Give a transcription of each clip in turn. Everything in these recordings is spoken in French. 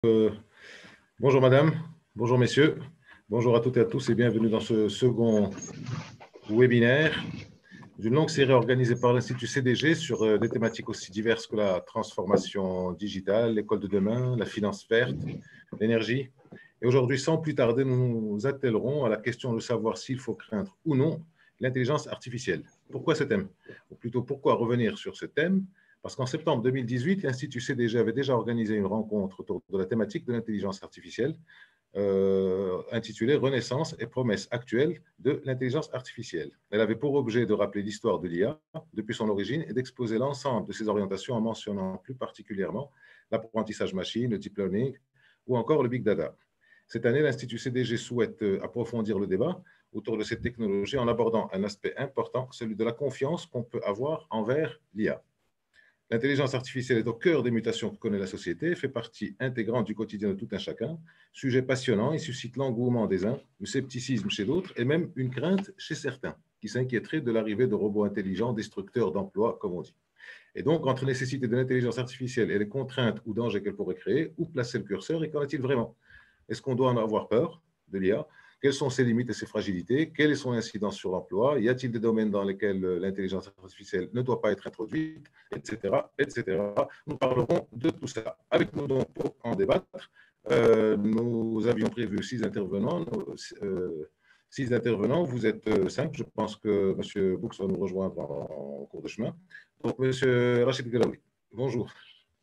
Bonjour madame, bonjour messieurs, bonjour à toutes et à tous et bienvenue dans ce second webinaire d'une longue série organisée par l'Institut CDG sur des thématiques aussi diverses que la transformation digitale, l'école de demain, la finance verte, l'énergie. Et aujourd'hui, sans plus tarder, nous nous attellerons à la question de savoir s'il faut craindre ou non l'intelligence artificielle. Pourquoi ce thème? Ou plutôt, pourquoi revenir sur ce thème? Parce qu'en septembre 2018, l'Institut CDG avait déjà organisé une rencontre autour de la thématique de l'intelligence artificielle intitulée Renaissance et promesses actuelles de l'intelligence artificielle. Elle avait pour objet de rappeler l'histoire de l'IA depuis son origine et d'exposer l'ensemble de ses orientations en mentionnant plus particulièrement l'apprentissage machine, le deep learning ou encore le big data. Cette année, l'Institut CDG souhaite approfondir le débat autour de cette technologie en abordant un aspect important, celui de la confiance qu'on peut avoir envers l'IA. L'intelligence artificielle est au cœur des mutations que connaît la société, fait partie intégrante du quotidien de tout un chacun. Sujet passionnant, il suscite l'engouement des uns, le scepticisme chez d'autres et même une crainte chez certains qui s'inquiéteraient de l'arrivée de robots intelligents destructeurs d'emplois, comme on dit. Et donc, entre nécessité de l'intelligence artificielle et les contraintes ou dangers qu'elle pourrait créer, où placer le curseur et qu'en est-il vraiment? Est-ce qu'on doit en avoir peur de l'IA? Quelles sont ses limites et ses fragilités? Quelle est son incidence sur l'emploi? Y a-t-il des domaines dans lesquels l'intelligence artificielle ne doit pas être introduite, etc., etc. Nous parlerons de tout ça. Avec nous donc pour en débattre, nous avions prévu 6 intervenants. Six intervenants, vous êtes 5. Je pense que M. Boux va nous rejoindre en cours de chemin. Donc, M. Rachid Galaoui, bonjour.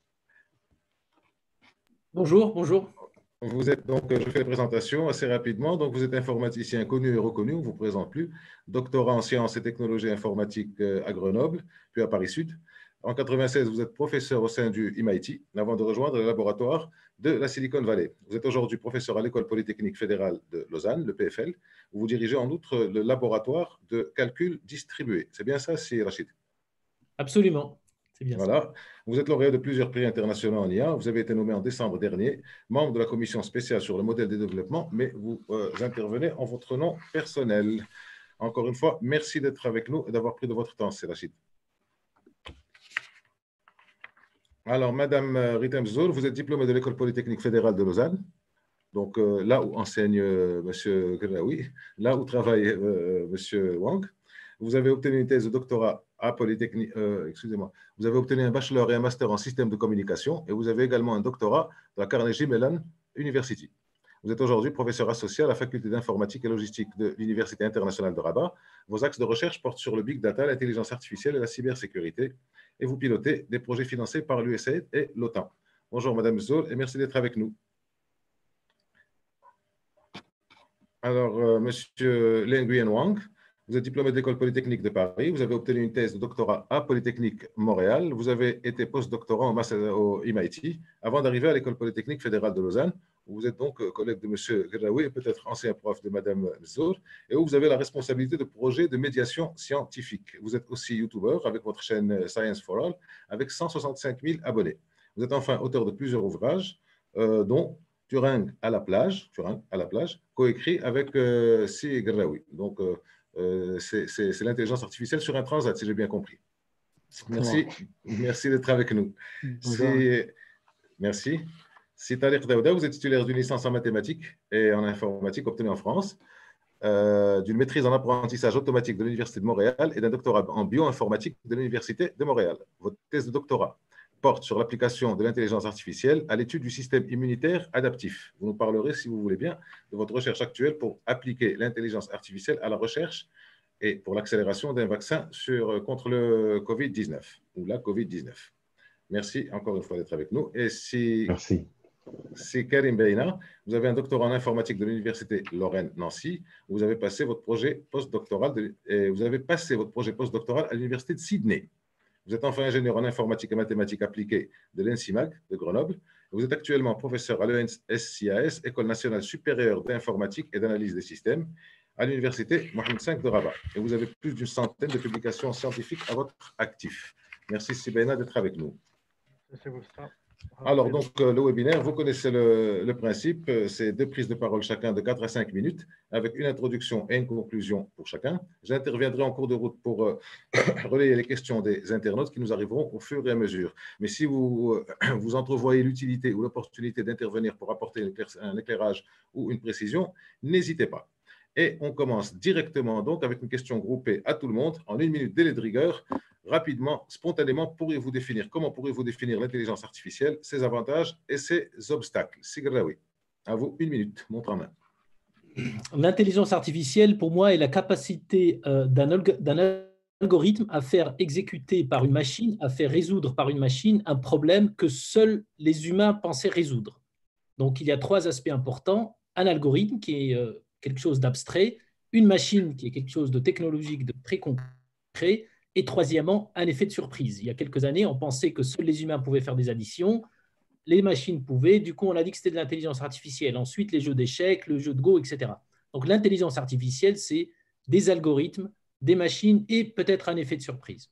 Bonjour, bonjour. Vous êtes donc, je fais la présentation assez rapidement. Donc, vous êtes informaticien connu et reconnu, on ne vous présente plus, doctorat en sciences et technologies informatiques à Grenoble, puis à Paris Sud. En 1996, vous êtes professeur au sein du MIT, avant de rejoindre le laboratoire de la Silicon Valley. Vous êtes aujourd'hui professeur à l'École polytechnique fédérale de Lausanne, le PFL, où vous dirigez en outre le laboratoire de calcul distribué. C'est bien ça, c'est Rachid? Absolument, c'est bien ça. Voilà. Vous êtes lauréat de plusieurs prix internationaux en IA. Vous avez été nommé en décembre dernier membre de la commission spéciale sur le modèle de développement, mais vous intervenez en votre nom personnel. Encore une fois, merci d'être avec nous et d'avoir pris de votre temps, c'est Rachid. Alors, Madame Ritem Zoul, vous êtes diplômée de l'École polytechnique fédérale de Lausanne. Donc, là où enseigne Monsieur Graoui, là où travaille Monsieur Wang. Vous avez obtenu une thèse de doctorat à Polytechnique, excusez-moi, vous avez obtenu un bachelor et un master en système de communication et vous avez également un doctorat de la Carnegie Mellon University. Vous êtes aujourd'hui professeur associé à la faculté d'informatique et logistique de l'Université internationale de Rabat. Vos axes de recherche portent sur le big data, l'intelligence artificielle et la cybersécurité et vous pilotez des projets financés par l'USAID et l'OTAN. Bonjour Madame Zoul et merci d'être avec nous. Alors, Monsieur Lien Nguyen Wang, vous êtes diplômé de l'École polytechnique de Paris. Vous avez obtenu une thèse de doctorat à Polytechnique Montréal. Vous avez été postdoctorant au MIT avant d'arriver à l'École polytechnique fédérale de Lausanne. Vous êtes donc collègue de M. Graoui et peut-être ancien prof de Mme Zour. Et où vous avez la responsabilité de projets de médiation scientifique. Vous êtes aussi YouTuber avec votre chaîne Science for All avec 165 000 abonnés. Vous êtes enfin auteur de plusieurs ouvrages, dont Turing à la plage, coécrit avec Si Graoui. Donc, c'est l'intelligence artificielle sur un transat, si j'ai bien compris. Merci d'être avec nous. Merci. Si Tariq Daouda, vous êtes titulaire d'une licence en mathématiques et en informatique obtenue en France, d'une maîtrise en apprentissage automatique de l'Université de Montréal et d'un doctorat en bioinformatique de l'Université de Montréal. Votre thèse de doctorat porte sur l'application de l'intelligence artificielle à l'étude du système immunitaire adaptif. Vous nous parlerez, si vous voulez bien, de votre recherche actuelle pour appliquer l'intelligence artificielle à la recherche et pour l'accélération d'un vaccin contre le Covid-19 ou la Covid-19. Merci encore une fois d'être avec nous. Et Merci. C'est Karim Beina. Vous avez un doctorat en informatique de l'Université Lorraine-Nancy. Vous avez passé votre projet postdoctoral à l'Université de Sydney. Vous êtes enfin ingénieur en informatique et mathématiques appliquées de l'ENSIMAG de Grenoble. Vous êtes actuellement professeur à l'ENSCIAS, École nationale supérieure d'informatique et d'analyse des systèmes, à l'Université Mohamed V de Rabat. Et vous avez plus d'une centaine de publications scientifiques à votre actif. Merci Sibena d'être avec nous. Alors, donc, le webinaire, vous connaissez le principe, c'est 2 prises de parole chacun de 4 à 5 minutes, avec une introduction et une conclusion pour chacun. J'interviendrai en cours de route pour relayer les questions des internautes qui nous arriveront au fur et à mesure. Mais si vous, vous entrevoyez l'utilité ou l'opportunité d'intervenir pour apporter un éclairage ou une précision, n'hésitez pas. Et on commence directement donc avec une question groupée à tout le monde en 1 minute délai de rigueur. Rapidement, spontanément, comment pourriez-vous définir l'intelligence artificielle, ses avantages et ses obstacles? Sigraoui, à vous, 1 minute, montre en main. L'intelligence artificielle, pour moi, est la capacité d'un algorithme à faire exécuter par une machine, à faire résoudre par une machine un problème que seuls les humains pensaient résoudre. Donc, il y a 3 aspects importants. Un algorithme qui est quelque chose d'abstrait, une machine qui est quelque chose de technologique, de très concret, et troisièmement, un effet de surprise. Il y a quelques années, on pensait que seuls les humains pouvaient faire des additions, les machines pouvaient, du coup, on a dit que c'était de l'intelligence artificielle. Ensuite, les jeux d'échecs, le jeu de Go, etc. Donc, l'intelligence artificielle, c'est des algorithmes, des machines et peut-être un effet de surprise.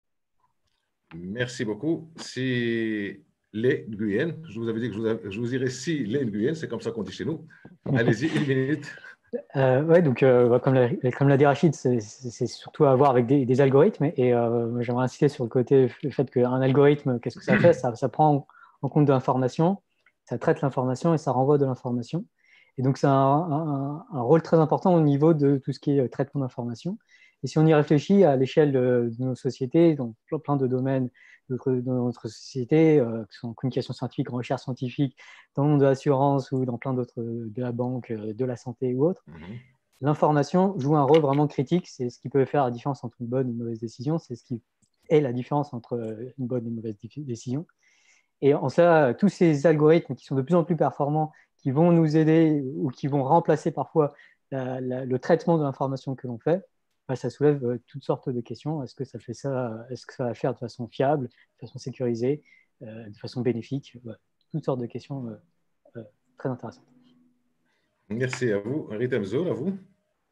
Merci beaucoup. Si les Guyenne, je vous avais dit que je vous irai si les Guyenne, c'est comme ça qu'on dit chez nous. Allez-y, 1 minute. Oui, donc comme l'a dit Rachid, c'est surtout à voir avec des algorithmes. Et j'aimerais insister sur le fait qu'un algorithme, qu'est-ce que ça fait? Ça prend en compte de l'information, ça traite l'information et ça renvoie de l'information. Et donc, c'est un rôle très important au niveau de tout ce qui est traitement d'information. Et si on y réfléchit à l'échelle de nos sociétés, dans plein de domaines de notre société, que ce soit en communication scientifique, en recherche scientifique, dans le monde de l'assurance ou dans plein d'autres, de la banque, de la santé ou autre, l'information joue un rôle vraiment critique. C'est ce qui peut faire la différence entre une bonne et une mauvaise décision. C'est ce qui est la différence entre une bonne et une mauvaise décision. Et en ça, tous ces algorithmes qui sont de plus en plus performants, qui vont nous aider ou qui vont remplacer parfois le traitement de l'information que l'on fait, ça soulève toutes sortes de questions. Est-ce que ça fait ça? Est-ce que ça va faire de façon fiable, de façon sécurisée, de façon bénéfique? Toutes sortes de questions très intéressantes. Merci à vous. Rita Mzoul, à vous.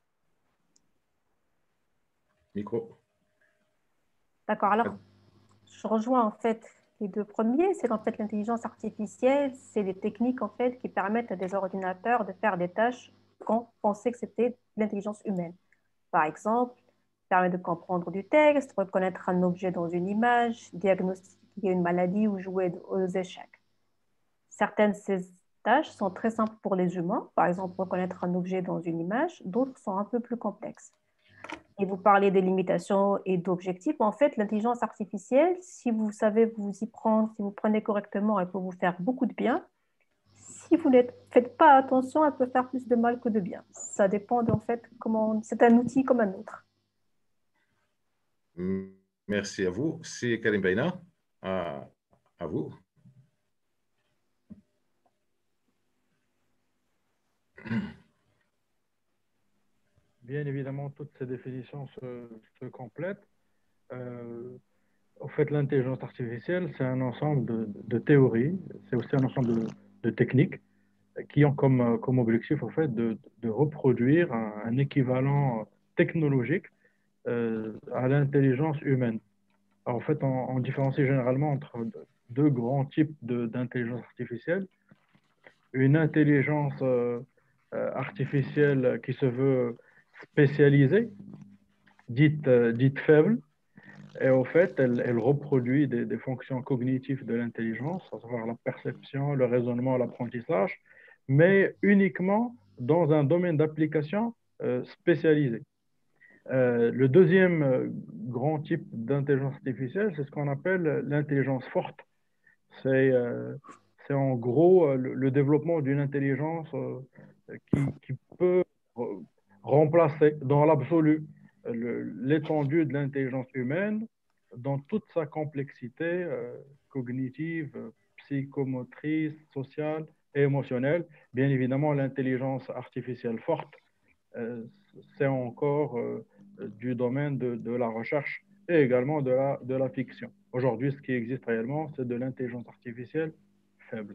Micro. D'accord. Alors, je rejoins en fait les 2 premiers. C'est qu'en fait, l'intelligence artificielle, c'est des techniques en fait qui permettent à des ordinateurs de faire des tâches qu'on pensait que c'était l'intelligence humaine. Par exemple, permet de comprendre du texte, reconnaître un objet dans une image, diagnostiquer une maladie ou jouer aux échecs. Certaines de ces tâches sont très simples pour les humains, par exemple reconnaître un objet dans une image, d'autres sont un peu plus complexes. Et vous parlez des limitations et d'objectifs. En fait, l'intelligence artificielle, si vous savez vous y prendre, si vous prenez correctement, elle peut vous faire beaucoup de bien. Si vous ne faites pas attention, elle peut faire plus de mal que de bien. Ça dépend en fait comment. C'est un outil comme un autre. Merci à vous. C'est Karim Beina. À vous. Bien évidemment, toutes ces définitions se complètent. En fait, l'intelligence artificielle, c'est un ensemble de théories, c'est aussi un ensemble de techniques qui ont comme objectif en fait, de reproduire un équivalent technologique à l'intelligence humaine. Alors, en fait, on différencie généralement entre 2 grands types d'intelligence artificielle. Une intelligence artificielle qui se veut spécialisée, dite faible, et au fait, elle reproduit des fonctions cognitives de l'intelligence, à savoir la perception, le raisonnement, l'apprentissage, mais uniquement dans un domaine d'application spécialisé. Le deuxième grand type d'intelligence artificielle, c'est ce qu'on appelle l'intelligence forte. C'est en gros le développement d'une intelligence qui peut remplacer dans l'absolu l'étendue de l'intelligence humaine dans toute sa complexité cognitive, psychomotrice, sociale et émotionnelle. Bien évidemment, l'intelligence artificielle forte, c'est encore du domaine de la recherche et également de la fiction. Aujourd'hui, ce qui existe réellement, c'est de l'intelligence artificielle faible.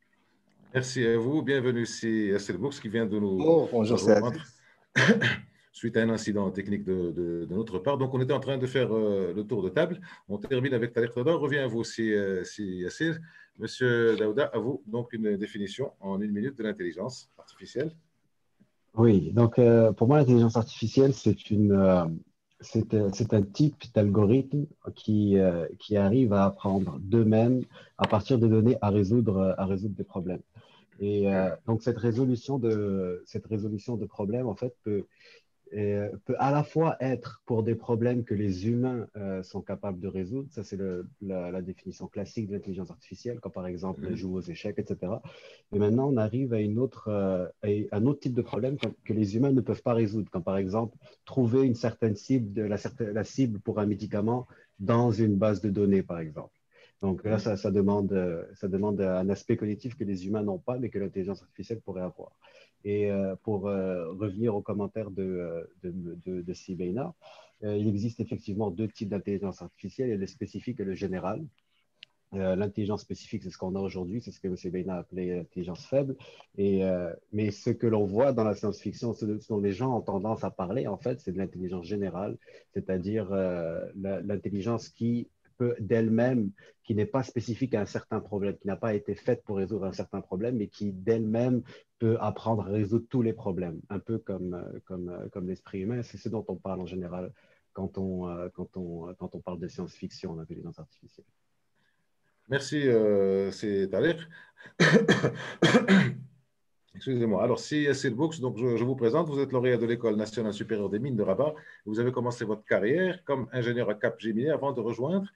Merci à vous. Bienvenue, c'est Asselbourg qui vient de nous bonjour, rejoindre. suite à un incident technique de notre part. Donc, on était en train de faire le tour de table. On termine avec Tariq Reda. On revient à vous, si Yassir. Monsieur Daouda, à vous, donc une définition en 1 minute de l'intelligence artificielle. Oui, donc pour moi, l'intelligence artificielle, c'est un type d'algorithme qui arrive à apprendre d'eux-mêmes à partir de données à résoudre des problèmes. Et donc cette résolution de problèmes, en fait, peut à la fois être pour des problèmes que les humains sont capables de résoudre. Ça, c'est la définition classique de l'intelligence artificielle, quand par exemple elle joue aux échecs, etc. Mais maintenant, on arrive à un autre type de problème que les humains ne peuvent pas résoudre, comme par exemple trouver une certaine cible, la cible pour un médicament dans une base de données, par exemple. Donc là, ça demande un aspect cognitif que les humains n'ont pas, mais que l'intelligence artificielle pourrait avoir. Et pour revenir aux commentaires de Sibeina, il existe effectivement deux types d'intelligence artificielle, il y a le spécifique et le général. L'intelligence spécifique, c'est ce qu'on a aujourd'hui, c'est ce que M. Beina a appelé l'intelligence faible. Mais ce que l'on voit dans la science-fiction, ce dont les gens ont tendance à parler, en fait, c'est de l'intelligence générale, c'est-à-dire l'intelligence qui peut d'elle-même, qui n'est pas spécifique à un certain problème, qui n'a pas été faite pour résoudre un certain problème, mais qui d'elle-même peut apprendre à résoudre tous les problèmes, un peu comme l'esprit humain. C'est ce dont on parle en général quand on parle de science-fiction, d'intelligence artificielle. Merci, c'est Tariq. Excusez-moi. Alors, si c'est le Books, donc je vous présente. Vous êtes lauréat de l'École nationale supérieure des mines de Rabat. Vous avez commencé votre carrière comme ingénieur à Capgemini avant de rejoindre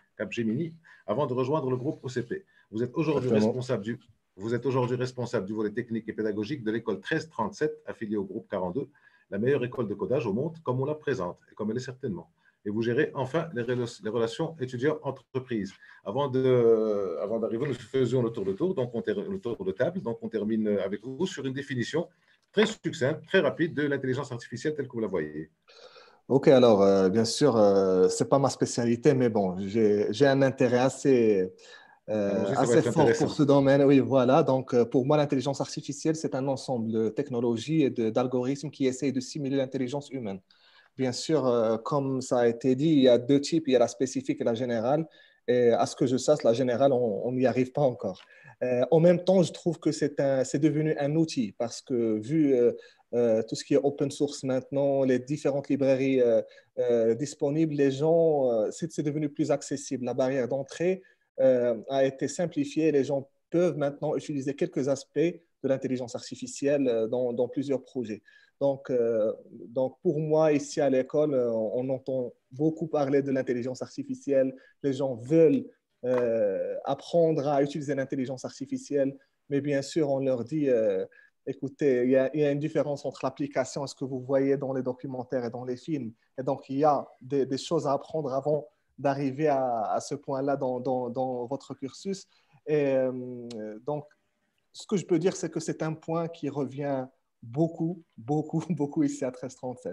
le groupe OCP. Vous êtes aujourd'hui responsable du volet technique et pédagogique de l'école 1337, affiliée au groupe 42, la meilleure école de codage au monde, comme on la présente et comme elle est certainement. Et vous gérez enfin les relations étudiants-entreprises. Avant d'arriver, nous faisions le tour de table. Donc, on termine avec vous sur une définition très succincte, très rapide de l'intelligence artificielle telle que vous la voyez. Ok, alors, bien sûr, ce n'est pas ma spécialité, mais bon, j'ai un intérêt assez fort pour ce domaine. Oui, voilà. Donc, pour moi, l'intelligence artificielle, c'est un ensemble de technologies et d'algorithmes qui essayent de simuler l'intelligence humaine. Bien sûr, comme ça a été dit, il y a deux types, il y a la spécifique et la générale. Et à ce que je sache, la générale, on n'y arrive pas encore. En même temps, je trouve que c'est devenu un outil parce que vu tout ce qui est open source maintenant, les différentes librairies disponibles, les gens, c'est devenu plus accessible. La barrière d'entrée a été simplifiée. Les gens peuvent maintenant utiliser quelques aspects de l'intelligence artificielle dans plusieurs projets. Donc, pour moi, ici à l'école, on entend beaucoup parler de l'intelligence artificielle. Les gens veulent apprendre à utiliser l'intelligence artificielle, mais bien sûr, on leur dit, écoutez, il y a une différence entre l'application et ce que vous voyez dans les documentaires et dans les films. Et donc, il y a des choses à apprendre avant d'arriver à ce point-là dans votre cursus. Et donc, ce que je peux dire, c'est que c'est un point qui revient beaucoup ici à 1337.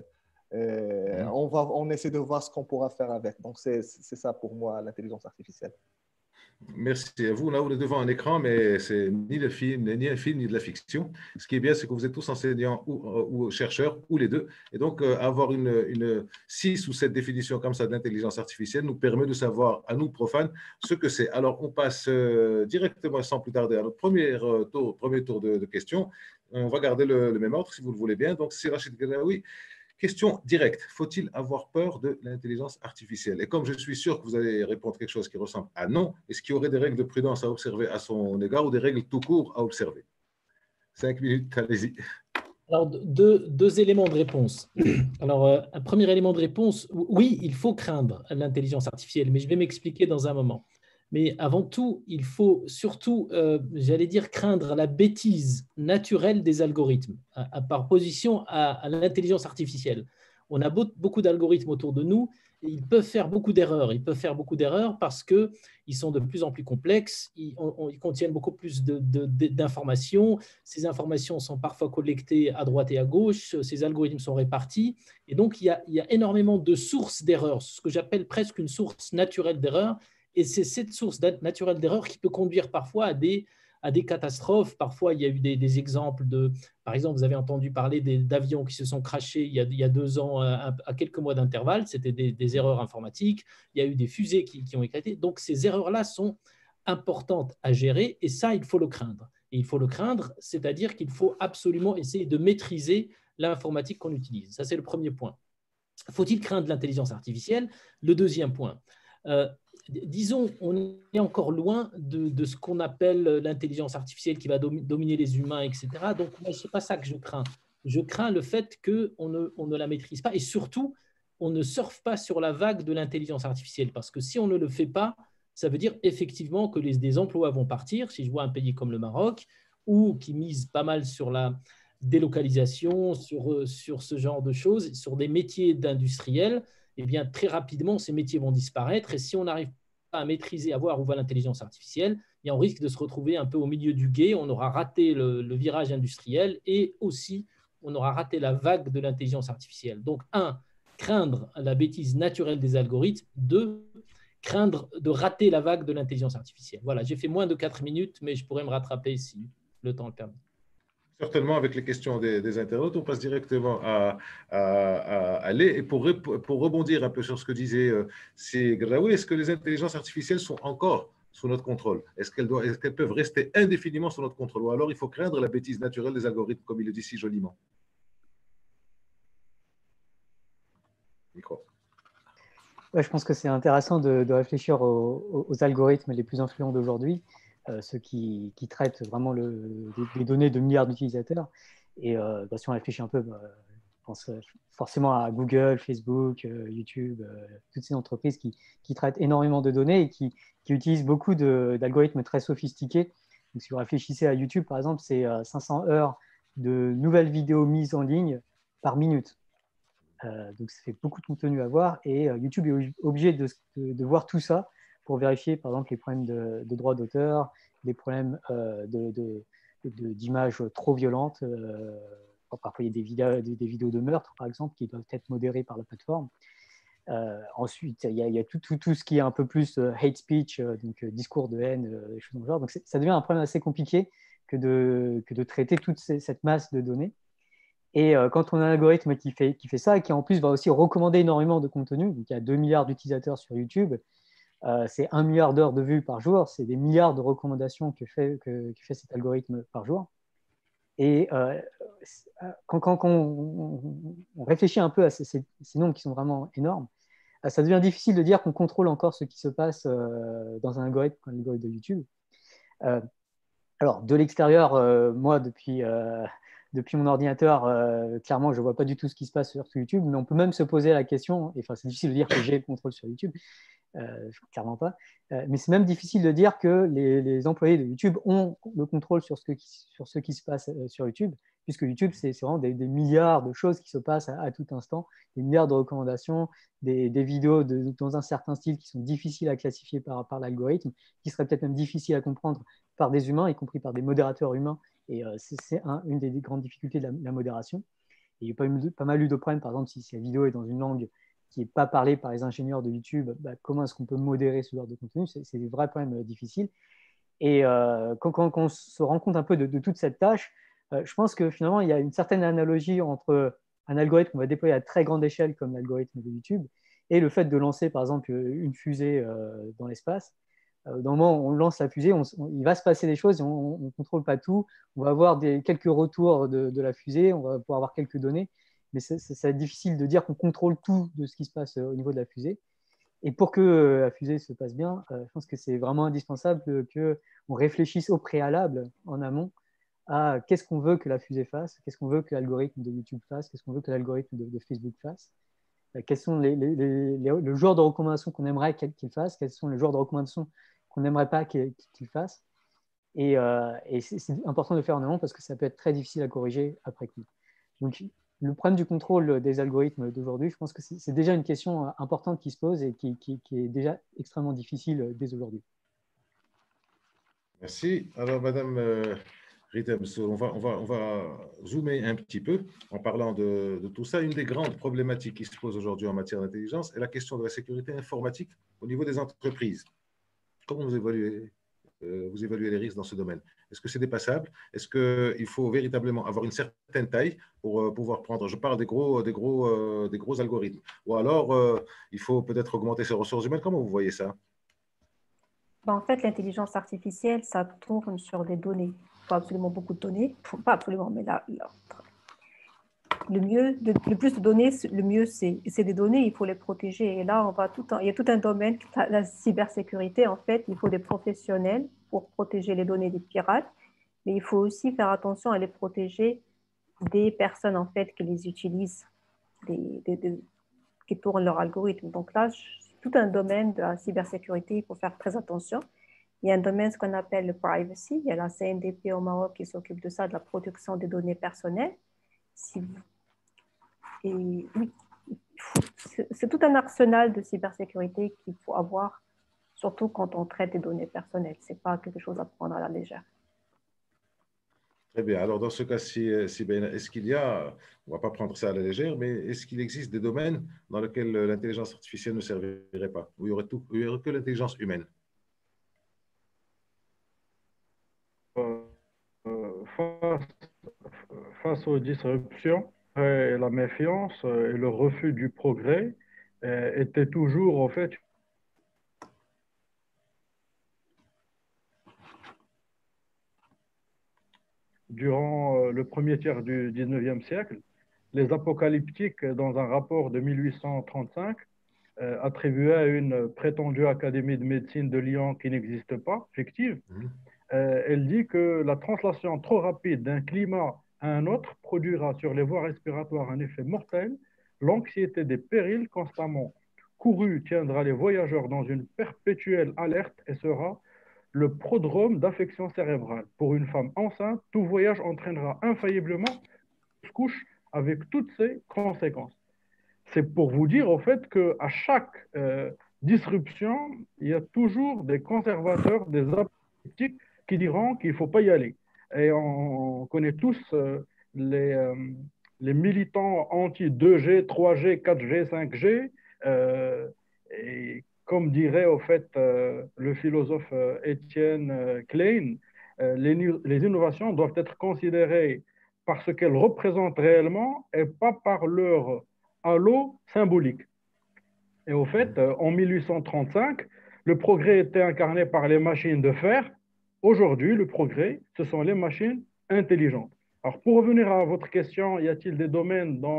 On essaie de voir ce qu'on pourra faire avec. Donc, c'est ça pour moi, l'intelligence artificielle. Merci à vous. Là, on est devant un écran, mais c'est ni un film, ni de la fiction. Ce qui est bien, c'est que vous êtes tous enseignants ou chercheurs, ou les deux. Et donc, avoir une 6 ou 7 définitions comme ça d'intelligence artificielle nous permet de savoir, à nous profanes, ce que c'est. Alors, on passe directement, sans plus tarder, à notre premier tour de questions. On va garder le même ordre, si vous le voulez bien. Donc, c'est Rachid Ghanaoui. Question directe. Faut-il avoir peur de l'intelligence artificielle? Et comme je suis sûr que vous allez répondre quelque chose qui ressemble à non, est-ce qu'il y aurait des règles de prudence à observer à son égard ou des règles tout court à observer? 5 minutes, allez-y. Alors, deux éléments de réponse. Alors, un premier élément de réponse, oui, il faut craindre l'intelligence artificielle, mais je vais m'expliquer dans un moment. Mais avant tout, il faut surtout, j'allais dire, craindre la bêtise naturelle des algorithmes par opposition à l'intelligence artificielle. On a beaucoup d'algorithmes autour de nous et ils peuvent faire beaucoup d'erreurs. Ils peuvent faire beaucoup d'erreurs parce qu'ils sont de plus en plus complexes, ils contiennent beaucoup plus d'informations. Ces informations sont parfois collectées à droite et à gauche, ces algorithmes sont répartis. Et donc, il y a énormément de sources d'erreurs, ce que j'appelle presque une source naturelle d'erreurs. Et c'est cette source naturelle d'erreur qui peut conduire parfois à des catastrophes. Parfois, il y a eu des exemples de, par exemple, vous avez entendu parler d'avions qui se sont crashés il y a 2 ans à quelques mois d'intervalle. C'était des erreurs informatiques. Il y a eu des fusées qui ont éclaté. Donc, ces erreurs-là sont importantes à gérer et ça, il faut le craindre. Et il faut le craindre, c'est-à-dire qu'il faut absolument essayer de maîtriser l'informatique qu'on utilise. Ça, c'est le premier point. Faut-il craindre l'intelligence artificielle? Le deuxième point. Disons, on est encore loin de ce qu'on appelle l'intelligence artificielle qui va dominer les humains, etc. Donc, moi, ce n'est pas ça que je crains. Je crains le fait qu'on ne la maîtrise pas et surtout, on ne surfe pas sur la vague de l'intelligence artificielle parce que si on ne le fait pas, ça veut dire effectivement que des emplois vont partir. Si je vois un pays comme le Maroc ou qui mise pas mal sur la délocalisation, sur ce genre de choses, sur des métiers d'industriels, eh bien, très rapidement, ces métiers vont disparaître. Et si on n'arrive pas à maîtriser, à voir où va l'intelligence artificielle, eh bien, on risque de se retrouver un peu au milieu du gué. On aura raté le virage industriel et aussi, on aura raté la vague de l'intelligence artificielle. Donc, 1, craindre la bêtise naturelle des algorithmes. 2, craindre de rater la vague de l'intelligence artificielle. Voilà, j'ai fait moins de 4 minutes, mais je pourrais me rattraper si le temps le permet. Certainement, avec les questions des internautes, on passe directement à Lé. Et pour rebondir un peu sur ce que disait Graoui, est-ce que les intelligences artificielles sont encore sous notre contrôle? Est-ce qu'elles peuvent rester indéfiniment sous notre contrôle? Ou alors il faut craindre la bêtise naturelle des algorithmes, comme il le dit si joliment? Micro. Ouais, je pense que c'est intéressant de réfléchir aux algorithmes les plus influents d'aujourd'hui. Ceux qui traitent vraiment des données de milliards d'utilisateurs. Et si on réfléchit un peu, je pense forcément à Google, Facebook, YouTube, toutes ces entreprises qui traitent énormément de données et qui utilisent beaucoup d'algorithmes très sophistiqués. Donc, si vous réfléchissez à YouTube, par exemple, c'est 500 heures de nouvelles vidéos mises en ligne par minute. Donc, ça fait beaucoup de contenu à voir. Et YouTube est obligé de voir tout ça pour vérifier, par exemple, les problèmes de droits d'auteur, des problèmes d'images trop violentes. Parfois, il y a des vidéos de meurtre, par exemple, qui doivent être modérées par la plateforme. Ensuite, il y a tout ce qui est un peu plus hate speech, donc discours de haine, des choses dans le genre. Donc, ça devient un problème assez compliqué que de traiter toute cette masse de données. Et quand on a un algorithme qui fait ça et qui en plus va aussi recommander énormément de contenu, donc il y a 2 milliards d'utilisateurs sur YouTube, c'est 1 milliard d'heures de vues par jour, c'est des milliards de recommandations que fait cet algorithme par jour. Et quand on réfléchit un peu à ces nombres qui sont vraiment énormes, ça devient difficile de dire qu'on contrôle encore ce qui se passe dans un algorithme comme l'algorithme de YouTube. Alors, de l'extérieur, moi, depuis mon ordinateur, clairement, je ne vois pas du tout ce qui se passe sur YouTube, mais on peut même se poser la question, et c'est difficile de dire que j'ai le contrôle sur YouTube, clairement pas, mais c'est même difficile de dire que les employés de YouTube ont le contrôle sur ce qui se passe sur YouTube, puisque YouTube, c'est vraiment des milliards de choses qui se passent à tout instant, des milliards de recommandations, des vidéos dans un certain style qui sont difficiles à classifier par l'algorithme, qui seraient peut-être même difficiles à comprendre par des humains, y compris par des modérateurs humains. Et c'est une des grandes difficultés de la modération. Et il y a pas mal eu de problèmes, par exemple, si la vidéo est dans une langue qui n'est pas parlée par les ingénieurs de YouTube, comment est-ce qu'on peut modérer ce genre de contenu? C'est des vrais problèmes difficiles. Et quand on se rend compte un peu de toute cette tâche, je pense que finalement, il y a une certaine analogie entre un algorithme qu'on va déployer à très grande échelle, comme l'algorithme de YouTube, et le fait de lancer, par exemple, une fusée dans l'espace. Dans le moment où on lance la fusée, il va se passer des choses, on ne contrôle pas tout. On va avoir quelques retours de la fusée, on va pouvoir avoir quelques données, mais ça va être difficile de dire qu'on contrôle tout de ce qui se passe au niveau de la fusée. Et pour que la fusée se passe bien, je pense que c'est vraiment indispensable qu'on réfléchisse au préalable, en amont, à qu'est-ce qu'on veut que la fusée fasse, qu'est-ce qu'on veut que l'algorithme de YouTube fasse, qu'est-ce qu'on veut que l'algorithme de Facebook fasse, quels sont le genre de recommandations qu'on aimerait qu'il fasse, quels sont les genres de recommandations qu'on n'aimerait pas qu'il fasse. Et c'est important de le faire en amont parce que ça peut être très difficile à corriger après coup. Donc, le problème du contrôle des algorithmes d'aujourd'hui, je pense que c'est déjà une question importante qui se pose et qui est déjà extrêmement difficile dès aujourd'hui. Merci. Alors, Madame Rita Msour, on va zoomer un petit peu en parlant de tout ça. Une des grandes problématiques qui se pose aujourd'hui en matière d'intelligence est la question de la sécurité informatique au niveau des entreprises. Comment vous évaluez les risques dans ce domaine? Est-ce que c'est dépassable? Est-ce qu'il faut véritablement avoir une certaine taille pour pouvoir prendre, je parle des gros algorithmes, ou alors il faut peut-être augmenter ses ressources humaines? Comment vous voyez ça? Ben, en fait, l'intelligence artificielle, ça tourne sur des données. Il faut absolument beaucoup de données. Pas absolument, mais le plus de données, le mieux c'est. C'est des données, il faut les protéger. Et là, il y a tout un domaine, la cybersécurité, en fait, il faut des professionnels pour protéger les données des pirates, mais il faut aussi faire attention à les protéger des personnes, en fait, qui les utilisent, qui tournent leur algorithme. Donc là, c'est tout un domaine de la cybersécurité, il faut faire très attention. Il y a un domaine, ce qu'on appelle le privacy. Il y a la CNDP au Maroc qui s'occupe de ça, de la protection des données personnelles. Et oui, c'est tout un arsenal de cybersécurité qu'il faut avoir, surtout quand on traite des données personnelles. Ce n'est pas quelque chose à prendre à la légère. Très bien. Alors, dans ce cas-ci, est-ce qu'il y a, on ne va pas prendre ça à la légère, mais est-ce qu'il existe des domaines dans lesquels l'intelligence artificielle ne servirait pas, où il n'y aurait que l'intelligence humaine? Face aux disruptions, la méfiance et le refus du progrès étaient toujours, en fait, durant le premier tiers du 19e siècle, les apocalyptiques, dans un rapport de 1835, attribué à une prétendue académie de médecine de Lyon qui n'existe pas, fictive, elle dit que la translation trop rapide d'un climat à un autre produira sur les voies respiratoires un effet mortel. L'anxiété des périls constamment courus tiendra les voyageurs dans une perpétuelle alerte et sera le prodrome d'affections cérébrales. Pour une femme enceinte, tout voyage entraînera infailliblement une couche avec toutes ses conséquences. C'est pour vous dire au fait qu'à chaque disruption, il y a toujours des conservateurs, des apocalyptiques qui diront qu'il ne faut pas y aller. Et on connaît tous les militants anti-2G, 3G, 4G, 5G. Et comme dirait au fait le philosophe Étienne Klein, les innovations doivent être considérées par ce qu'elles représentent réellement et pas par leur halo symbolique. Et au fait, en 1835, le progrès était incarné par les machines de fer. Aujourd'hui, le progrès, ce sont les machines intelligentes. Alors, pour revenir à votre question, y a-t-il des domaines dans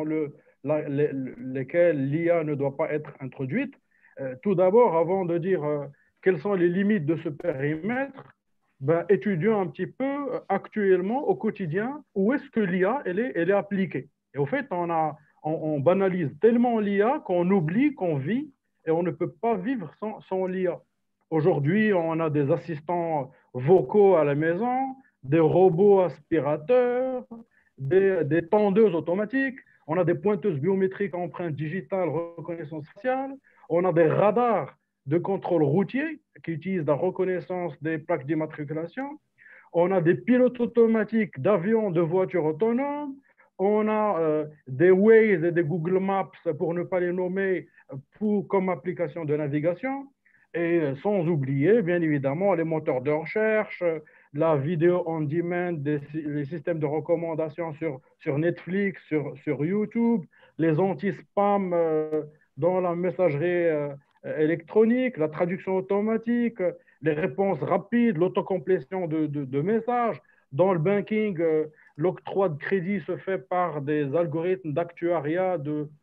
lesquels l'IA ne doit pas être introduite? Tout d'abord, avant de dire quelles sont les limites de ce périmètre, étudions un petit peu actuellement, au quotidien, où est-ce que l'IA elle est appliquée. Et au fait, on banalise tellement l'IA qu'on oublie qu'on vit et on ne peut pas vivre sans l'IA. Aujourd'hui, on a des assistants vocaux à la maison, des robots aspirateurs, des tondeuses automatiques, on a des pointeuses biométriques à empreintes digitales, reconnaissance faciale, on a des radars de contrôle routier qui utilisent la reconnaissance des plaques d'immatriculation, on a des pilotes automatiques d'avions, de voitures autonomes, on a des Waze et des Google Maps, pour ne pas les nommer, comme application de navigation, et sans oublier, bien évidemment, les moteurs de recherche, la vidéo on demand, les systèmes de recommandation sur Netflix, sur YouTube, les anti-spam dans la messagerie électronique, la traduction automatique, les réponses rapides, l'autocomplétion de messages. Dans le banking, l'octroi de crédit se fait par des algorithmes d'actuariat,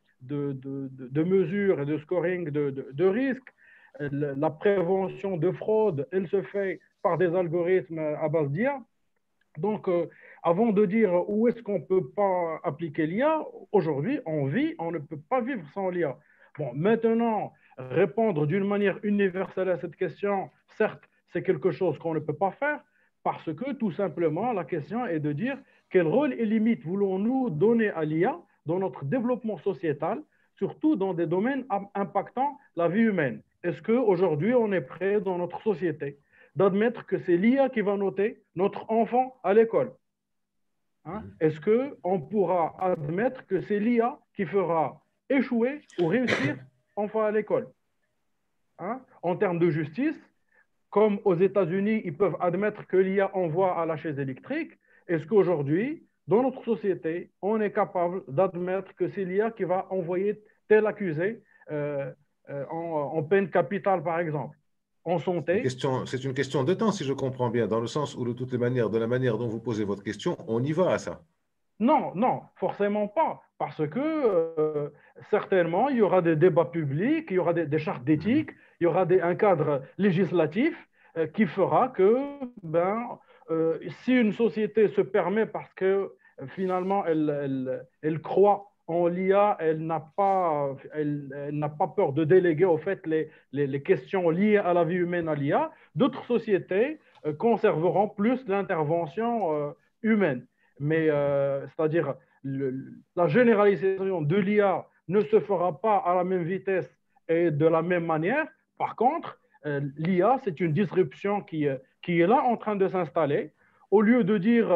de mesures et de scoring de risques. La prévention de fraude, elle se fait par des algorithmes à base d'IA. Donc, avant de dire où est-ce qu'on ne peut pas appliquer l'IA, aujourd'hui, on vit, on ne peut pas vivre sans l'IA. Bon, maintenant, répondre d'une manière universelle à cette question, certes, c'est quelque chose qu'on ne peut pas faire, parce que tout simplement, la question est de dire quel rôle et limite voulons-nous donner à l'IA dans notre développement sociétal, surtout dans des domaines impactant la vie humaine. Est-ce qu'aujourd'hui, on est prêt dans notre société d'admettre que c'est l'IA qui va noter notre enfant à l'école? Est-ce qu'on pourra admettre que c'est l'IA qui fera échouer ou réussir enfant à l'école? En termes de justice, comme aux États-Unis, ils peuvent admettre que l'IA envoie à la chaise électrique, est-ce qu'aujourd'hui, dans notre société, on est capable d'admettre que c'est l'IA qui va envoyer tel accusé en peine capitale, par exemple, en santé? C'est une question de temps, si je comprends bien, dans le sens où, de toutes les manières, de la manière dont vous posez votre question, on y va à ça. Non, non, forcément pas, parce que certainement, il y aura des débats publics, il y aura des chartes d'éthique, il y aura un cadre législatif qui fera que si une société se permet, parce que finalement, elle croit en l'IA, elle n'a pas peur de déléguer au fait les questions liées à la vie humaine à l'IA, d'autres sociétés conserveront plus l'intervention humaine. Mais c'est-à-dire la généralisation de l'IA ne se fera pas à la même vitesse et de la même manière. Par contre, l'IA, c'est une disruption qui est là en train de s'installer. Au lieu de dire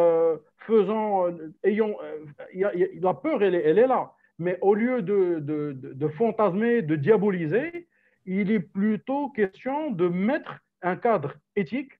la peur, elle est là. Mais au lieu de fantasmer, de diaboliser, il est plutôt question de mettre un cadre éthique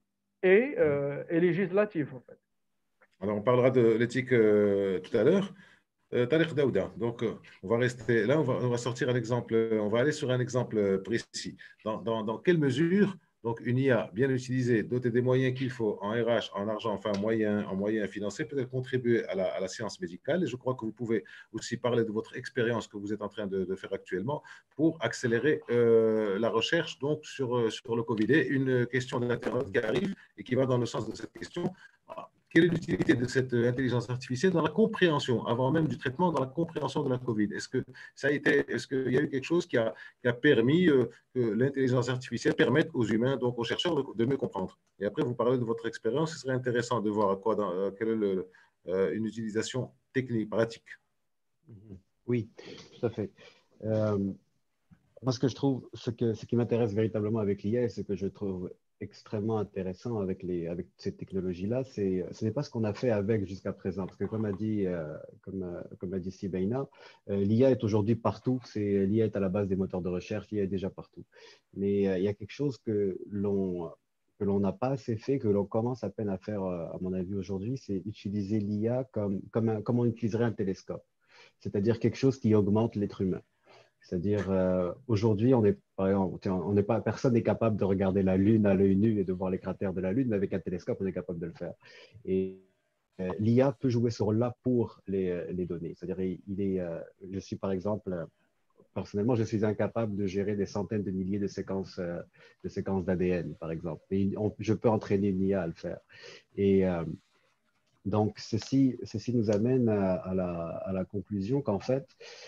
et législatif, en fait. Alors, on parlera de l'éthique tout à l'heure. Tariq Daouda, donc on va rester là, on va sortir un exemple, on va aller sur un exemple précis. Dans quelle mesure donc une IA bien utilisée, dotée des moyens qu'il faut en RH, en argent, enfin en moyens financiers, peut-elle contribuer à la science médicale? Et je crois que vous pouvez aussi parler de votre expérience que vous êtes en train de faire actuellement pour accélérer la recherche donc sur le Covid. Et une question d'internaute qui arrive et qui va dans le sens de cette question. Quelle est l'utilité de cette intelligence artificielle dans la compréhension, avant même du traitement, dans la compréhension de la COVID? Est-ce qu'il y a eu quelque chose qui a permis que l'intelligence artificielle permette aux humains, donc aux chercheurs, de mieux comprendre? Et après, vous parlez de votre expérience. Ce serait intéressant de voir quelle est une utilisation technique, pratique. Oui, tout à fait. Moi, ce que je trouve, ce qui m'intéresse véritablement avec l'IA et ce que je trouve extrêmement intéressant avec ces technologies-là, ce n'est pas ce qu'on a fait avec jusqu'à présent. Parce que comme a dit Sibaina, l'IA est aujourd'hui partout. L'IA est à la base des moteurs de recherche, l'IA est déjà partout. Mais il y a quelque chose que l'on n'a pas assez fait, que l'on commence à peine à faire, à mon avis, aujourd'hui, c'est utiliser l'IA comme on utiliserait un télescope. C'est-à-dire quelque chose qui augmente l'être humain. C'est-à-dire, aujourd'hui, personne n'est capable de regarder la Lune à l'œil nu et de voir les cratères de la Lune, mais avec un télescope, on est capable de le faire. Et l'IA peut jouer ce rôle-là pour les données. C'est-à-dire, je suis par exemple, personnellement, je suis incapable de gérer des centaines de milliers de séquences d'ADN, par exemple. Et je peux entraîner une IA à le faire. Et donc, ceci nous amène à la conclusion qu'en fait,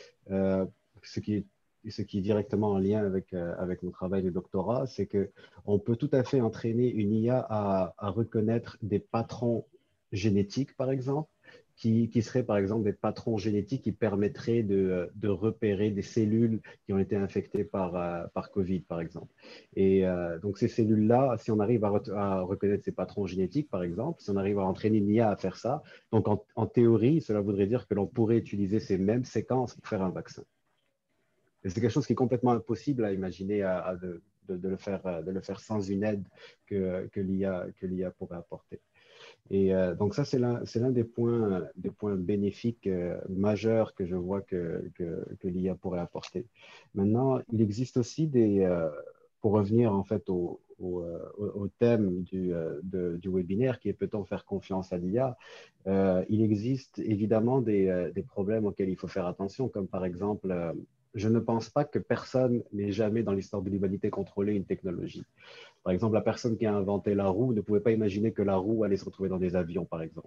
ce qui est directement en lien avec mon travail de doctorat, c'est qu'on peut tout à fait entraîner une IA à reconnaître des patrons génétiques, par exemple, qui seraient par exemple des patrons génétiques qui permettraient de repérer des cellules qui ont été infectées par Covid, par exemple. Et donc ces cellules-là, si on arrive à reconnaître ces patrons génétiques, par exemple, si on arrive à entraîner une IA à faire ça, donc en théorie, cela voudrait dire que l'on pourrait utiliser ces mêmes séquences pour faire un vaccin. Et c'est quelque chose qui est complètement impossible à imaginer de le faire sans une aide que l'IA pourrait apporter. Et donc ça, c'est l'un des points bénéfiques majeurs que je vois que l'IA pourrait apporter. Maintenant, il existe aussi pour revenir en fait au thème du webinaire qui est peut-on faire confiance à l'IA, il existe évidemment des problèmes auxquels il faut faire attention, comme par exemple, je ne pense pas que personne n'ait jamais dans l'histoire de l'humanité contrôlé une technologie. Par exemple, la personne qui a inventé la roue ne pouvait pas imaginer que la roue allait se retrouver dans des avions, par exemple.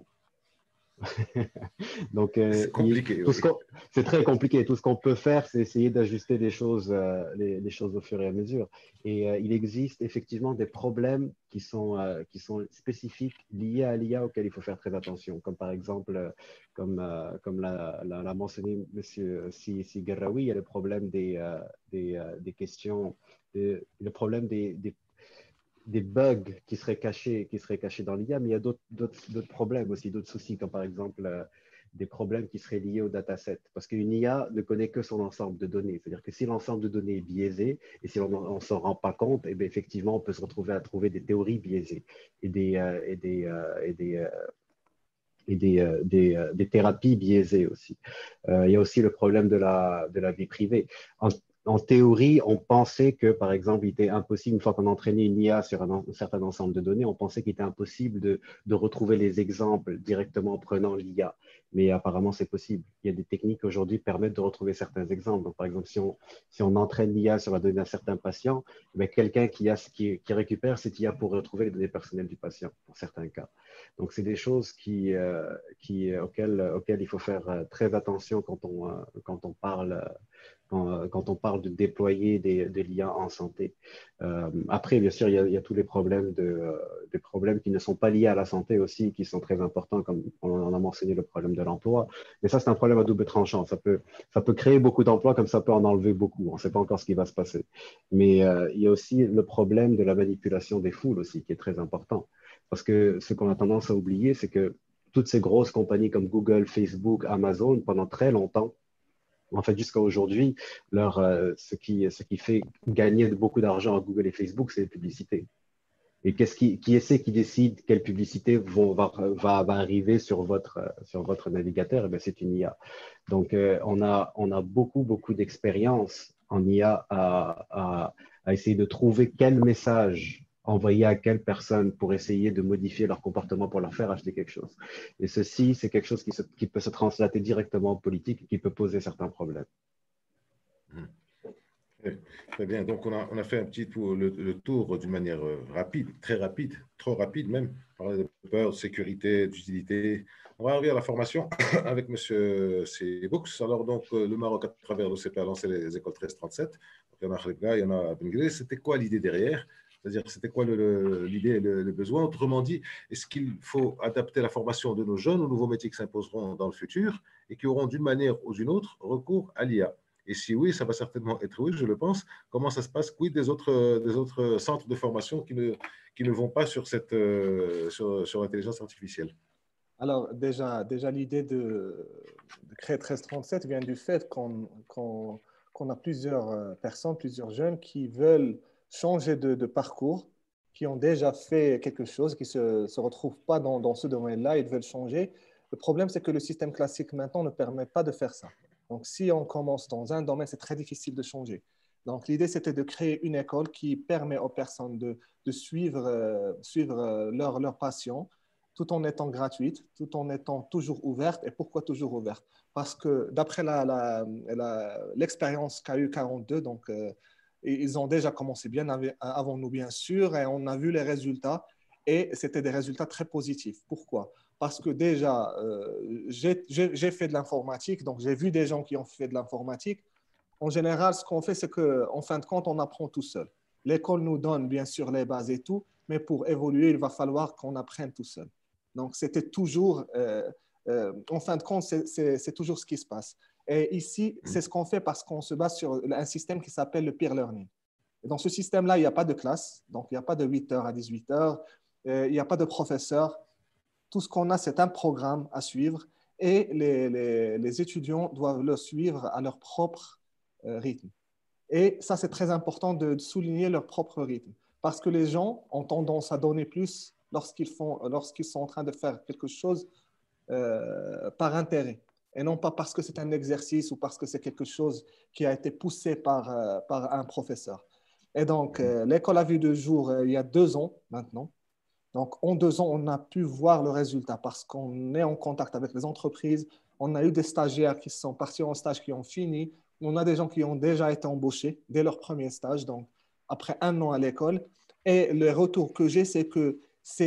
Donc, c'est compliqué. C'est très compliqué. Tout ce qu'on peut faire, c'est essayer d'ajuster les choses au fur et à mesure. Et il existe effectivement des problèmes qui sont spécifiques liés à l'IA auxquels il faut faire très attention. Comme par exemple, comme l'a mentionné M. Sigaraoui, il y a le problème des questions, le problème des des bugs qui seraient cachés dans l'IA, mais il y a d'autres problèmes aussi, d'autres soucis, comme par exemple des problèmes qui seraient liés au dataset. Parce qu'une IA ne connaît que son ensemble de données. C'est-à-dire que si l'ensemble de données est biaisé, et si on ne s'en rend pas compte, eh bien, effectivement, on peut se retrouver à trouver des théories biaisées et des thérapies biaisées aussi. Il y a aussi le problème de la vie privée. En théorie, on pensait que, par exemple, il était impossible, une fois qu'on entraînait une IA sur un certain ensemble de données, on pensait qu'il était impossible de retrouver les exemples directement en prenant l'IA. Mais apparemment, c'est possible. Il y a des techniques qui aujourd'hui permettent de retrouver certains exemples. Donc, par exemple, si on entraîne l'IA sur la donnée d'un certain patient, quelqu'un qui récupère cette IA pour retrouver les données personnelles du patient, pour certains cas. Donc, c'est des choses auxquelles il faut faire très attention quand on parle de déployer de l'IA en santé. Après, bien sûr, il y a tous les problèmes des problèmes qui ne sont pas liés à la santé aussi, qui sont très importants, comme on a mentionné le problème de l'emploi. Mais ça, c'est un problème à double tranchant. Ça peut créer beaucoup d'emplois, comme ça peut en enlever beaucoup. On ne sait pas encore ce qui va se passer. Mais il y a aussi le problème de la manipulation des foules aussi, qui est très important. Parce que ce qu'on a tendance à oublier, c'est que toutes ces grosses compagnies comme Google, Facebook, Amazon, pendant très longtemps, en fait, jusqu'à aujourd'hui, ce qui fait gagner beaucoup d'argent à Google et Facebook, c'est les publicités. Et qui décide quelle publicité va arriver sur votre navigateur? Eh bien, c'est une IA. Donc, on a beaucoup d'expérience en IA à essayer de trouver quel message envoyer à quelle personne pour essayer de modifier leur comportement pour leur faire acheter quelque chose. Et ceci, c'est quelque chose qui peut se translater directement en politique et qui peut poser certains problèmes. Très bien. Donc, on a fait un petit tour, le tour d'une manière rapide, très rapide, trop rapide même. On parlait de peur, de sécurité, d'utilité. On va arriver à la formation avec M. Sebooks. Alors, donc, le Maroc, à travers l'OCP, a lancé les écoles 1337. Donc, il y en a Khlebga, il y en a Benguele. C'était quoi l'idée derrière? C'est-à-dire, c'était quoi l'idée et le besoin? Autrement dit, est-ce qu'il faut adapter la formation de nos jeunes aux nouveaux métiers qui s'imposeront dans le futur et qui auront d'une manière ou d'une autre recours à l'IA? Et si oui, ça va certainement être oui, je le pense. Comment ça se passe? Quid des autres centres de formation qui ne vont pas sur l'intelligence artificielle? Alors, déjà l'idée de créer 1337 vient du fait qu'on a plusieurs personnes, plusieurs jeunes qui veulent changer de parcours, qui ont déjà fait quelque chose, qui ne se retrouvent pas dans ce domaine-là, ils veulent changer. Le problème, c'est que le système classique maintenant ne permet pas de faire ça. Donc, si on commence dans un domaine, c'est très difficile de changer. Donc, l'idée, c'était de créer une école qui permet aux personnes de suivre leur passion, tout en étant gratuite, tout en étant toujours ouverte. Et pourquoi toujours ouverte? Parce que d'après l'expérience qu'a eu 42, donc, ils ont déjà commencé bien avant nous, bien sûr, et on a vu les résultats, et c'était des résultats très positifs. Pourquoi? Parce que déjà, j'ai fait de l'informatique, donc j'ai vu des gens qui ont fait de l'informatique. En général, ce qu'on fait, c'est qu'en fin de compte, on apprend tout seul. L'école nous donne bien sûr les bases et tout, mais pour évoluer, il va falloir qu'on apprenne tout seul. Donc, c'était toujours, en fin de compte, c'est toujours ce qui se passe. Et ici, c'est ce qu'on fait parce qu'on se base sur un système qui s'appelle le peer learning. Et dans ce système-là, il n'y a pas de classe, donc il n'y a pas de 8h à 18h, il n'y a pas de professeur. Tout ce qu'on a, c'est un programme à suivre et les étudiants doivent le suivre à leur propre rythme. Et ça, c'est très important de souligner leur propre rythme parce que les gens ont tendance à donner plus lorsqu'ils sont en train de faire quelque chose par intérêt et non pas parce que c'est un exercice ou parce que c'est quelque chose qui a été poussé par un professeur. Et donc, l'école a vu le jour il y a 2 ans maintenant. Donc, en 2 ans, on a pu voir le résultat parce qu'on est en contact avec les entreprises. On a eu des stagiaires qui sont partis en stage, qui ont fini. On a des gens qui ont déjà été embauchés dès leur premier stage, donc après 1 an à l'école. Et le retour que j'ai, c'est que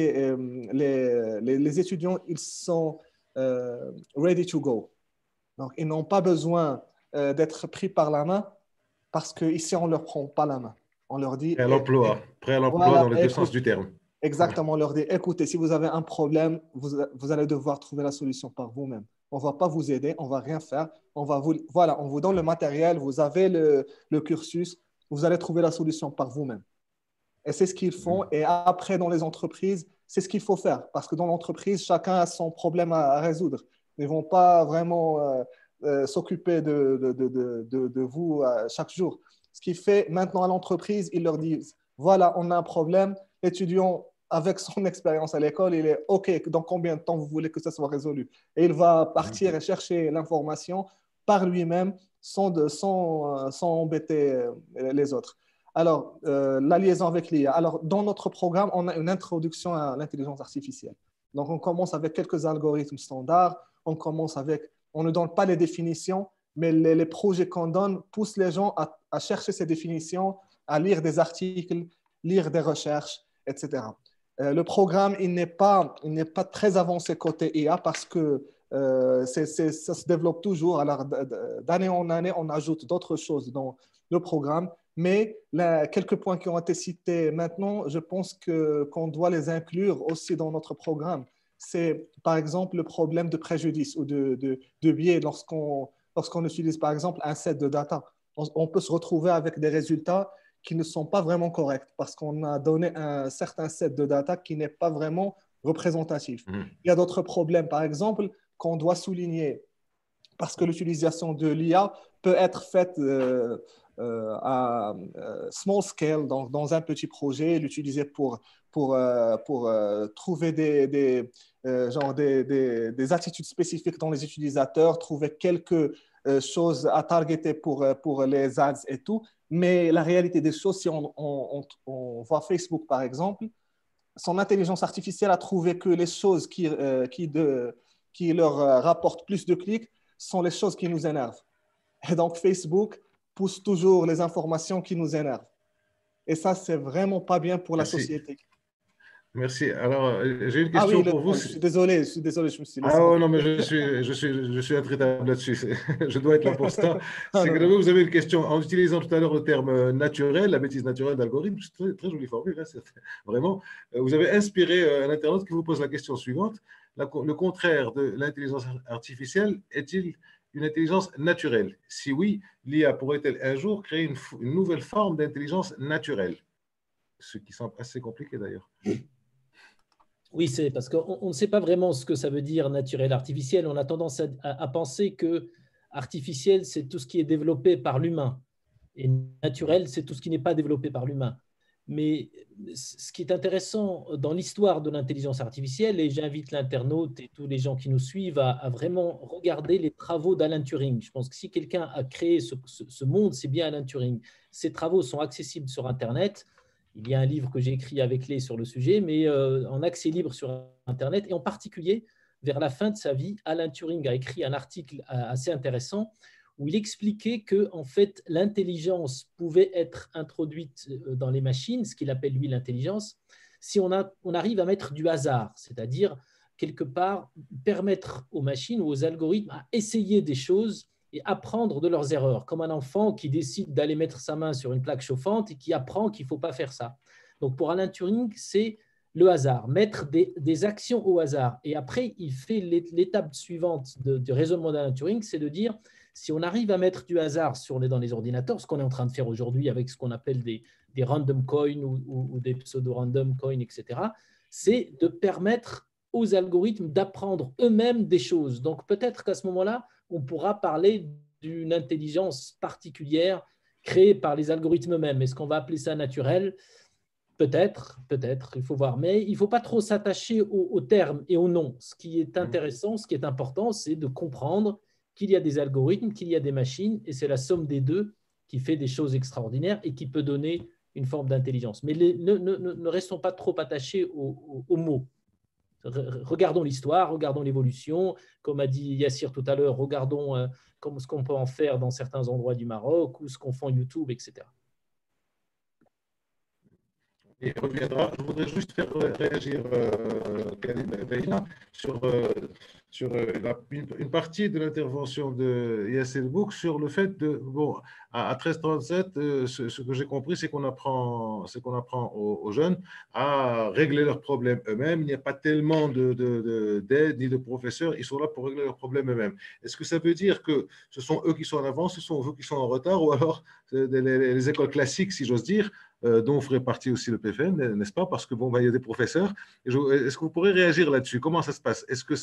les étudiants, ils sont ready to go. Donc, ils n'ont pas besoin d'être pris par la main parce qu'ici, on ne leur prend pas la main. On leur dit… Prêt à l'emploi voilà, dans les deux sens du terme. Exactement, on leur dit, écoutez, si vous avez un problème, vous allez devoir trouver la solution par vous-même. On ne va pas vous aider, on ne va rien faire. On vous donne le matériel, vous avez le cursus, vous allez trouver la solution par vous-même. et c'est ce qu'ils font. Et après, dans les entreprises, c'est ce qu'il faut faire. Parce que dans l'entreprise, chacun a son problème à résoudre. Ils ne vont pas vraiment s'occuper de vous chaque jour. Ce qui fait maintenant à l'entreprise, ils leur disent, voilà, on a un problème, l'étudiant avec son expérience à l'école, il est OK, dans combien de temps vous voulez que ça soit résolu? Et il va partir et chercher l'information par lui-même sans embêter les autres. Alors, la liaison avec l'IA. Alors, dans notre programme, on a une introduction à l'intelligence artificielle. Donc, on commence avec quelques algorithmes standards. On ne donne pas les définitions, mais les projets qu'on donne poussent les gens à chercher ces définitions, à lire des articles, lire des recherches, etc. Le programme, il n'est pas très avancé côté IA parce que ça se développe toujours. Alors, d'année en année, on ajoute d'autres choses dans le programme. Mais quelques points qui ont été cités maintenant, je pense qu'on doit les inclure aussi dans notre programme. C'est par exemple le problème de préjudice ou de biais lorsqu'on utilise par exemple un set de data. On peut se retrouver avec des résultats qui ne sont pas vraiment corrects parce qu'on a donné un certain set de data qui n'est pas vraiment représentatif. Il y a d'autres problèmes, par exemple, qu'on doit souligner parce que l'utilisation de l'IA peut être faite à small scale, dans un petit projet, l'utiliser pour trouver des attitudes spécifiques dans les utilisateurs, trouver quelques choses à targeter pour les ads et tout. Mais la réalité des choses, si on voit Facebook par exemple, son intelligence artificielle a trouvé que les choses qui leur rapportent plus de clics sont les choses qui nous énervent. Et donc Facebook pousse toujours les informations qui nous énervent. Et ça, c'est vraiment pas bien pour la société. Merci. Alors, j'ai une question pour vous. Je suis désolé, je me suis laissé. Ah oh, non, mais je suis intraitable là-dessus. Je dois être l'apostat. C'est que vous avez une question. En utilisant tout à l'heure le terme naturel, la bêtise naturelle d'algorithme, c'est très, très jolie formule, hein, vraiment. Vous avez inspiré un internaute qui vous pose la question suivante. Le contraire de l'intelligence artificielle est-il une intelligence naturelle? Si oui, l'IA pourrait-elle un jour créer une nouvelle forme d'intelligence naturelle? Ce qui semble assez compliqué d'ailleurs. Oui, c'est parce qu'on ne sait pas vraiment ce que ça veut dire naturel, artificiel. On a tendance à penser que artificiel, c'est tout ce qui est développé par l'humain. Et naturel, c'est tout ce qui n'est pas développé par l'humain. Mais ce qui est intéressant dans l'histoire de l'intelligence artificielle, et j'invite l'internaute et tous les gens qui nous suivent à vraiment regarder les travaux d'Alan Turing. Je pense que si quelqu'un a créé ce monde, c'est bien Alan Turing. Ses travaux sont accessibles sur Internet. Il y a un livre que j'ai écrit avec les sur le sujet, mais en accès libre sur Internet. Et en particulier, vers la fin de sa vie, Alan Turing a écrit un article assez intéressant où il expliquait que en fait, l'intelligence pouvait être introduite dans les machines, ce qu'il appelle lui l'intelligence, si on arrive à mettre du hasard, c'est-à-dire quelque part permettre aux machines ou aux algorithmes à essayer des choses et apprendre de leurs erreurs, comme un enfant qui décide d'aller mettre sa main sur une plaque chauffante et qui apprend qu'il ne faut pas faire ça. Donc pour Alan Turing, c'est le hasard, mettre des actions au hasard. Et après, il fait l'étape suivante du raisonnement d'Alan Turing, c'est de dire, si on arrive à mettre du hasard dans les ordinateurs, ce qu'on est en train de faire aujourd'hui avec ce qu'on appelle des random coins ou des pseudo-random coins, etc., c'est de permettre aux algorithmes d'apprendre eux-mêmes des choses. Donc peut-être qu'à ce moment-là, on pourra parler d'une intelligence particulière créée par les algorithmes eux-mêmes. Est-ce qu'on va appeler ça naturel ? Peut-être, il faut voir. Mais il ne faut pas trop s'attacher aux termes et aux noms. Ce qui est intéressant, ce qui est important, c'est de comprendre qu'il y a des algorithmes, qu'il y a des machines, et c'est la somme des deux qui fait des choses extraordinaires et qui peut donner une forme d'intelligence. Mais ne restons pas trop attachés aux mots. Regardons l'histoire, regardons l'évolution. Comme a dit Yassir tout à l'heure, regardons ce qu'on peut en faire dans certains endroits du Maroc ou ce qu'on fait en YouTube, etc. Et on reviendra. Je voudrais juste faire réagir Khalid Beina sur une partie de l'intervention de Yassir Bouk sur le fait de, bon, à 13h37, ce que j'ai compris, c'est qu'on apprend aux jeunes à régler leurs problèmes eux-mêmes. Il n'y a pas tellement d'aide ni de professeurs, ils sont là pour régler leurs problèmes eux-mêmes. Est-ce que ça veut dire que ce sont eux qui sont en avance, ce sont eux qui sont en retard, ou alors les écoles classiques, si j'ose dire, dont ferait partie aussi le PFN, n'est-ce pas? Parce que bon, il y a des professeurs. Est-ce que vous pourrez réagir là-dessus? Comment ça se passe? Est-ce que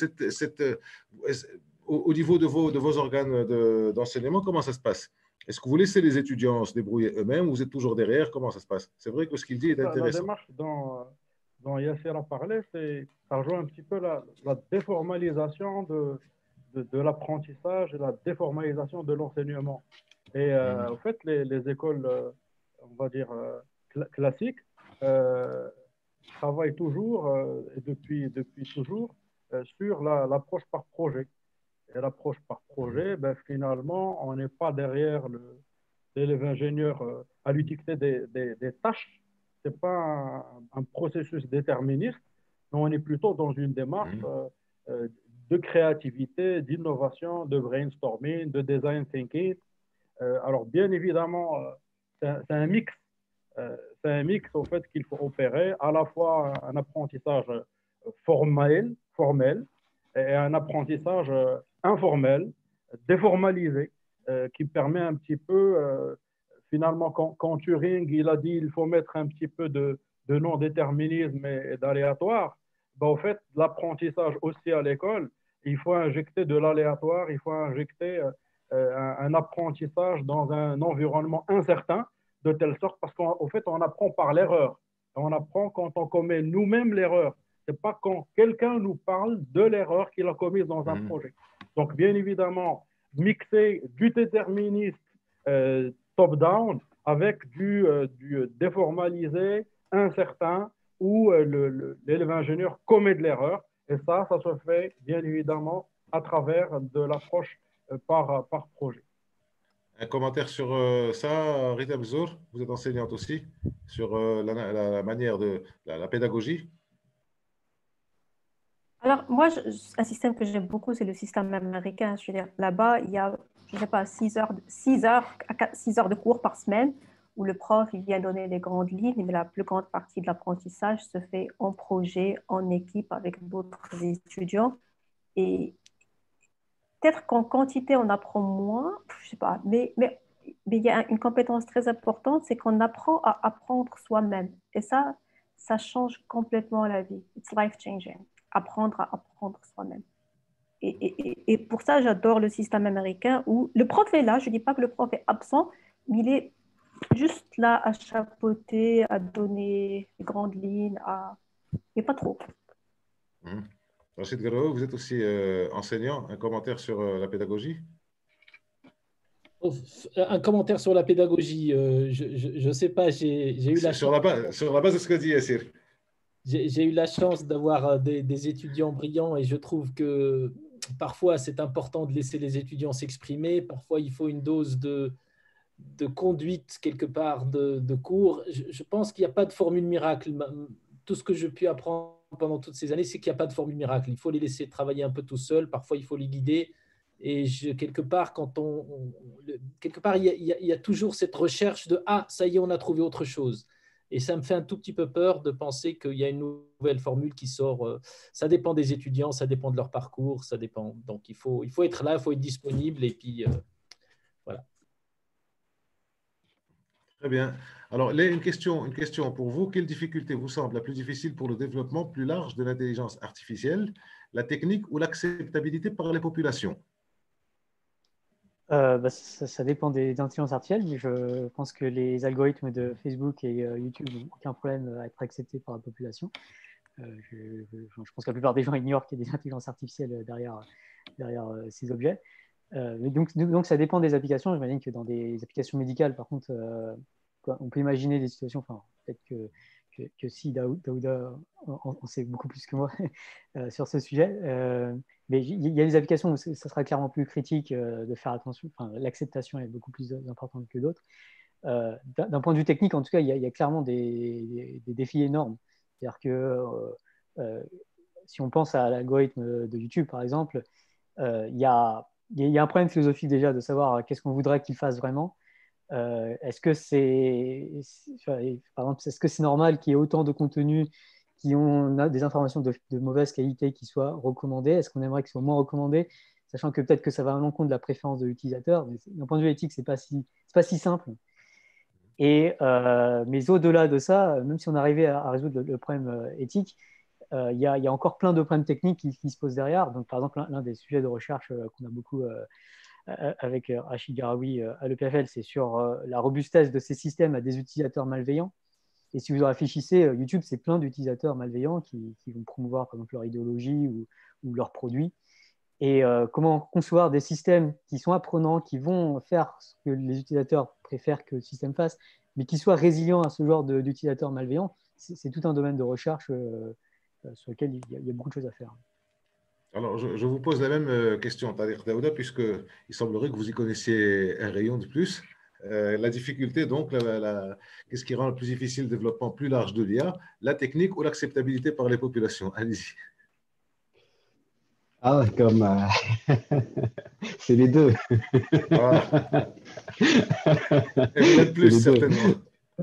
au niveau de vos organes d'enseignement, comment ça se passe? Est-ce que vous laissez les étudiants se débrouiller eux-mêmes ou vous êtes toujours derrière? Comment ça se passe? C'est vrai que ce qu'il dit est intéressant. La démarche dont Yasser a parlé, ça rejoint un petit peu la déformalisation de l'apprentissage et la déformalisation de l'enseignement. Et en fait, les écoles, on va dire, classiques, travaillent toujours, et depuis toujours, sur l'approche par projet. Et l'approche par projet, ben, finalement, on n'est pas derrière l'élève ingénieur à lui dicter des tâches. Ce n'est pas un processus déterministe, mais on est plutôt dans une démarche de créativité, d'innovation, de brainstorming, de design thinking. Alors, bien évidemment, c'est un mix. C'est un mix au fait qu'il faut opérer à la fois un apprentissage formel et un apprentissage informel, déformalisé, qui permet un petit peu, finalement, quand Turing il a dit il faut mettre un petit peu de non-déterminisme et d'aléatoire, ben, au fait, l'apprentissage aussi à l'école, il faut injecter de l'aléatoire, il faut injecter un apprentissage dans un environnement incertain, de telle sorte, parce qu'en fait, on apprend par l'erreur. On apprend quand on commet nous-mêmes l'erreur. Ce n'est pas quand quelqu'un nous parle de l'erreur qu'il a commise dans un projet. Donc, bien évidemment, mixer du déterminisme top-down avec du déformalisé, incertain, où l'élève ingénieur commet de l'erreur. Et ça se fait bien évidemment à travers de l'approche par projet. Un commentaire sur ça, Rita Bzour, vous êtes enseignante aussi, sur la manière de la pédagogie. Alors, moi, un système que j'aime beaucoup, c'est le système américain. Je veux dire, là-bas, il y a, je ne sais pas, 6 heures de cours par semaine où le prof il vient donner les grandes lignes, mais la plus grande partie de l'apprentissage se fait en projet, en équipe avec d'autres étudiants. Et peut-être qu'en quantité, on apprend moins, je ne sais pas, mais il y a une compétence très importante, c'est qu'on apprend à apprendre soi-même. Et ça change complètement la vie. It's life-changing. Apprendre à apprendre soi-même. Et pour ça, j'adore le système américain où le prof est là. Je ne dis pas que le prof est absent, mais il est juste là à chapeauter, à donner les grandes lignes, mais pas trop. Rachid Garou, vous êtes aussi enseignant. Un commentaire sur la pédagogie? Un commentaire sur la pédagogie, je ne sais pas, j'ai eu la sur la base de ce que dit Yassir. J'ai eu la chance d'avoir des étudiants brillants et je trouve que parfois c'est important de laisser les étudiants s'exprimer. Parfois il faut une dose de conduite quelque part de cours. Je pense qu'il n'y a pas de formule miracle. Tout ce que j'ai pu apprendre pendant toutes ces années, c'est qu'il n'y a pas de formule miracle. Il faut les laisser travailler un peu tout seuls. Parfois il faut les guider. Et quelque part, il y a toujours cette recherche de « Ah, ça y est, on a trouvé autre chose ». Et ça me fait un tout petit peu peur de penser qu'il y a une nouvelle formule qui sort. Ça dépend des étudiants, ça dépend de leur parcours, ça dépend. Donc, il faut être là, il faut être disponible. Et puis, voilà. Très bien. Alors, là, une question pour vous. Quelle difficulté vous semble la plus difficile pour le développement plus large de l'intelligence artificielle, la technique ou l'acceptabilité par les populations? Ça dépend des intelligences artificielles. Je pense que les algorithmes de Facebook et YouTube n'ont aucun problème à être acceptés par la population. Je pense que la plupart des gens ignorent qu'il y a des intelligences artificielles derrière ces objets. Donc, ça dépend des applications. J'imagine que dans des applications médicales, par contre, on peut imaginer des situations, enfin, peut-être que si Daouda en sait beaucoup plus que moi sur ce sujet. Mais il y a des applications où ça sera clairement plus critique de faire attention. Enfin, l'acceptation est beaucoup plus importante que d'autres. D'un point de vue technique, en tout cas, il y a clairement des défis énormes. C'est-à-dire que si on pense à l'algorithme de YouTube, par exemple, il y a un problème philosophique déjà de savoir qu'est-ce qu'on voudrait qu'il fasse vraiment. Est-ce que c'est normal qu'il y ait autant de contenus qui ont des informations de mauvaise qualité qui soient recommandées? Est-ce qu'on aimerait qu'ils soient moins recommandés, sachant que peut-être que ça va à l'encontre de la préférence de l'utilisateur? Mais d'un point de vue éthique, c'est pas si simple. Mais au-delà de ça, même si on arrivait à résoudre le problème éthique, il y a encore plein de problèmes techniques qui se posent derrière. Donc, par exemple, l'un des sujets de recherche qu'on a beaucoup avec Rachid Garaoui à l'EPFL, c'est sur la robustesse de ces systèmes à des utilisateurs malveillants. Et si vous réfléchissez, YouTube, c'est plein d'utilisateurs malveillants qui vont promouvoir, par exemple, leur idéologie ou leurs produits. Et comment concevoir des systèmes qui sont apprenants, qui vont faire ce que les utilisateurs préfèrent que le système fasse, mais qui soient résilients à ce genre d'utilisateurs malveillants, c'est tout un domaine de recherche sur lequel il y a beaucoup de choses à faire. Alors, je vous pose la même question, Tariq Daouda, puisqu'il semblerait que vous y connaissiez un rayon de plus. La difficulté, donc, qu'est-ce qui rend le plus difficile le développement plus large de l'IA, la technique ou l'acceptabilité par les populations? Allez-y. Ah, comme c'est les deux. Voilà. Et même plus, certainement.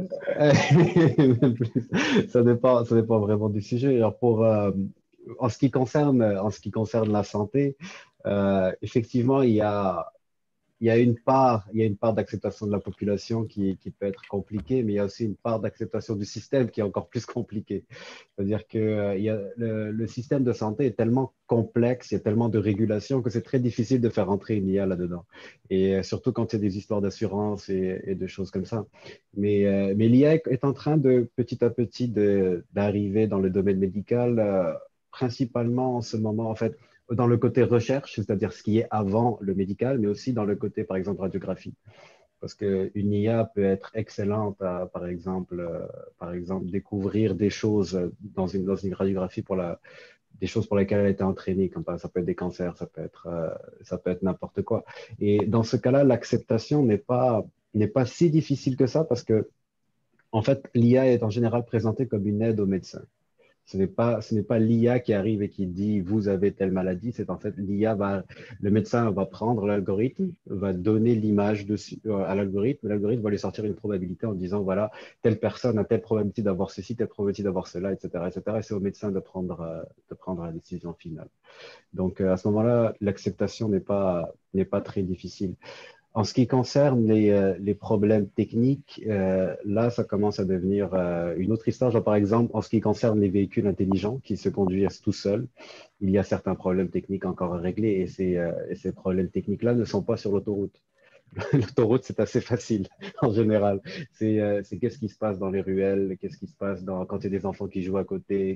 Même plus. Ça dépend vraiment du sujet. Alors en ce qui concerne la santé, effectivement, il y a une part d'acceptation de la population qui peut être compliquée, mais il y a aussi une part d'acceptation du système qui est encore plus compliquée. C'est-à-dire que le système de santé est tellement complexe, il y a tellement de régulations que c'est très difficile de faire entrer une IA là-dedans. Et surtout quand il y a des histoires d'assurance et de choses comme ça. Mais l'IA est en train de petit à petit d'arriver dans le domaine médical, principalement en ce moment, en fait, dans le côté recherche, c'est-à-dire ce qui est avant le médical, mais aussi dans le côté, par exemple, radiographie. Parce qu'une IA peut être excellente à, par exemple, découvrir des choses dans une radiographie des choses pour lesquelles elle a été entraînée, comme ça peut être des cancers, ça peut être n'importe quoi. Et dans ce cas-là, l'acceptation n'est pas si difficile que ça parce que, en fait, l'IA est en général présentée comme une aide aux médecins. Ce n'est pas l'IA qui arrive et qui dit vous avez telle maladie, c'est en fait le médecin va prendre l'algorithme, va donner l'image à l'algorithme, l'algorithme va lui sortir une probabilité en disant voilà, telle personne a telle probabilité d'avoir ceci, telle probabilité d'avoir cela, etc. etc. Et c'est au médecin de prendre la décision finale. Donc à ce moment-là, l'acceptation n'est pas très difficile. En ce qui concerne les problèmes techniques, là, ça commence à devenir une autre histoire. Genre, par exemple, en ce qui concerne les véhicules intelligents qui se conduisent tout seuls, il y a certains problèmes techniques encore à régler et ces problèmes techniques-là ne sont pas sur l'autoroute. L'autoroute, c'est assez facile en général. C'est qu'est-ce qui se passe dans les ruelles, qu'est-ce qui se passe quand il y a des enfants qui jouent à côté,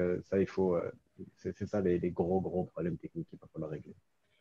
c'est ça les gros problèmes techniques qu'il va falloir régler.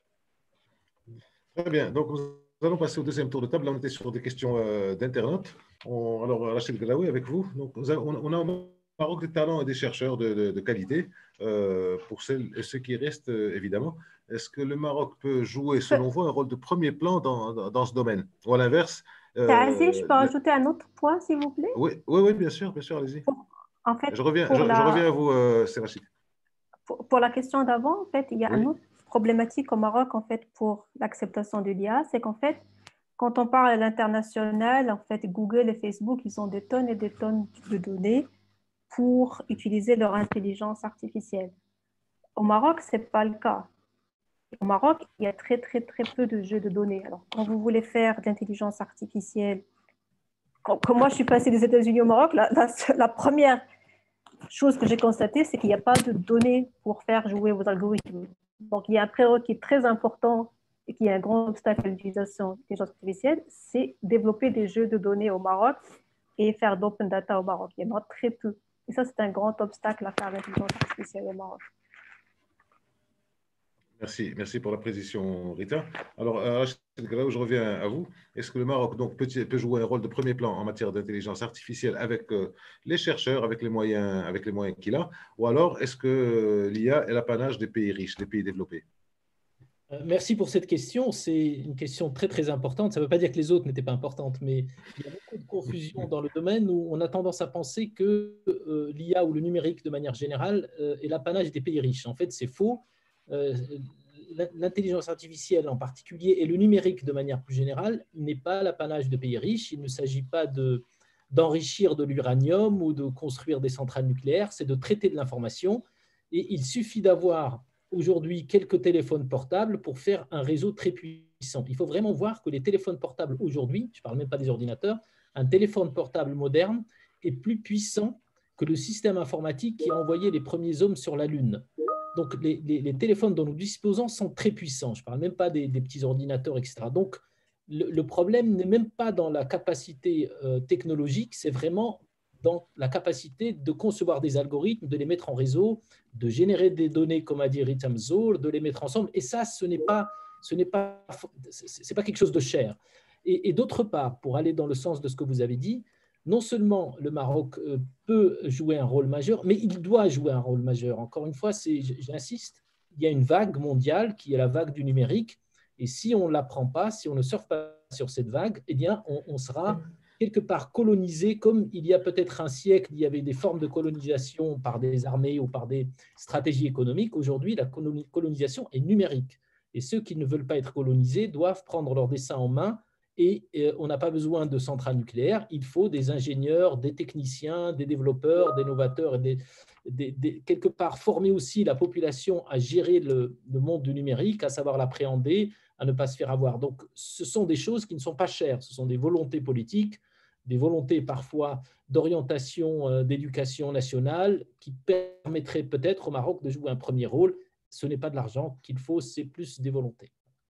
Très bien. Donc, nous allons passer au deuxième tour de table. Là, on était sur des questions d'internautes. Alors, Rachid Galaoui, avec vous. Donc, on a au Maroc des talents et des chercheurs de qualité, pour ceux qui restent, évidemment. Est-ce que le Maroc peut jouer, selon vous, un rôle de premier plan dans ce domaine? Ou à l'inverse je peux ajouter un autre point, s'il vous plaît? Oui, bien sûr, allez-y. En fait, je reviens à vous, c'est Rachid. Pour la question d'avant, en fait, il y a un autre problématique au Maroc, en fait, pour l'acceptation de l'IA, c'est qu'en fait, quand on parle à l'international, en fait, Google et Facebook, ils ont des tonnes et des tonnes de données pour utiliser leur intelligence artificielle. Au Maroc, ce n'est pas le cas. Au Maroc, il y a très peu de jeux de données. Alors, quand vous voulez faire de l'intelligence artificielle, quand moi, je suis passée des États-Unis au Maroc, la première chose que j'ai constatée, c'est qu'il n'y a pas de données pour faire jouer vos algorithmes. Donc, il y a un prérequis très important et qui est un grand obstacle à l'utilisation de l'intelligence artificielle, c'est développer des jeux de données au Maroc et faire d'open data au Maroc. Il y en a très peu. Et ça, c'est un grand obstacle à faire l'intelligence artificielle au Maroc. Merci pour la précision, Rita. Alors, je reviens à vous. Est-ce que le Maroc donc, peut jouer un rôle de premier plan en matière d'intelligence artificielle avec les chercheurs, avec les moyens qu'il a, ou alors est-ce que l'IA est l'apanage des pays riches, des pays développés? Merci pour cette question. C'est une question très importante. Ça ne veut pas dire que les autres n'étaient pas importantes, mais il y a beaucoup de confusion dans le domaine où on a tendance à penser que l'IA ou le numérique de manière générale est l'apanage des pays riches. En fait, c'est faux. L'intelligence artificielle en particulier et le numérique de manière plus générale n'est pas l'apanage de pays riches. Il ne s'agit pas d'enrichir de l'uranium ou de construire des centrales nucléaires, c'est de traiter de l'information. Et il suffit d'avoir aujourd'hui quelques téléphones portables pour faire un réseau très puissant. Il faut vraiment voir que les téléphones portables aujourd'hui, je ne parle même pas des ordinateurs, Un téléphone portable moderne est plus puissant que le système informatique qui a envoyé les premiers hommes sur la Lune. Donc, les téléphones dont nous disposons sont très puissants. Je ne parle même pas des petits ordinateurs, etc. Donc, le problème n'est même pas dans la capacité technologique, c'est vraiment dans la capacité de concevoir des algorithmes, de les mettre en réseau, de générer des données, comme a dit Ritam Zour, de les mettre ensemble. Et ça, ce n'est pas quelque chose de cher. Et d'autre part, pour aller dans le sens de ce que vous avez dit, non seulement le Maroc peut jouer un rôle majeur, mais il doit jouer un rôle majeur. Encore une fois, j'insiste, il y a une vague mondiale qui est la vague du numérique. Et si on ne la prend pas, si on ne surfe pas sur cette vague, eh bien, on sera quelque part colonisé, comme il y a peut-être un siècle, il y avait des formes de colonisation par des armées ou par des stratégies économiques. Aujourd'hui, la colonisation est numérique. Et ceux qui ne veulent pas être colonisés doivent prendre leur destin en main. Et on n'a pas besoin de centrales nucléaires, il faut des ingénieurs, des techniciens, des développeurs, des novateurs, et quelque part former aussi la population à gérer le monde du numérique, à savoir l'appréhender, à ne pas se faire avoir. Donc, ce sont des choses qui ne sont pas chères, ce sont des volontés politiques, des volontés parfois d'orientation d'éducation nationale qui permettraient peut-être au Maroc de jouer un premier rôle. Ce n'est pas de l'argent qu'il faut, c'est plus des volontés.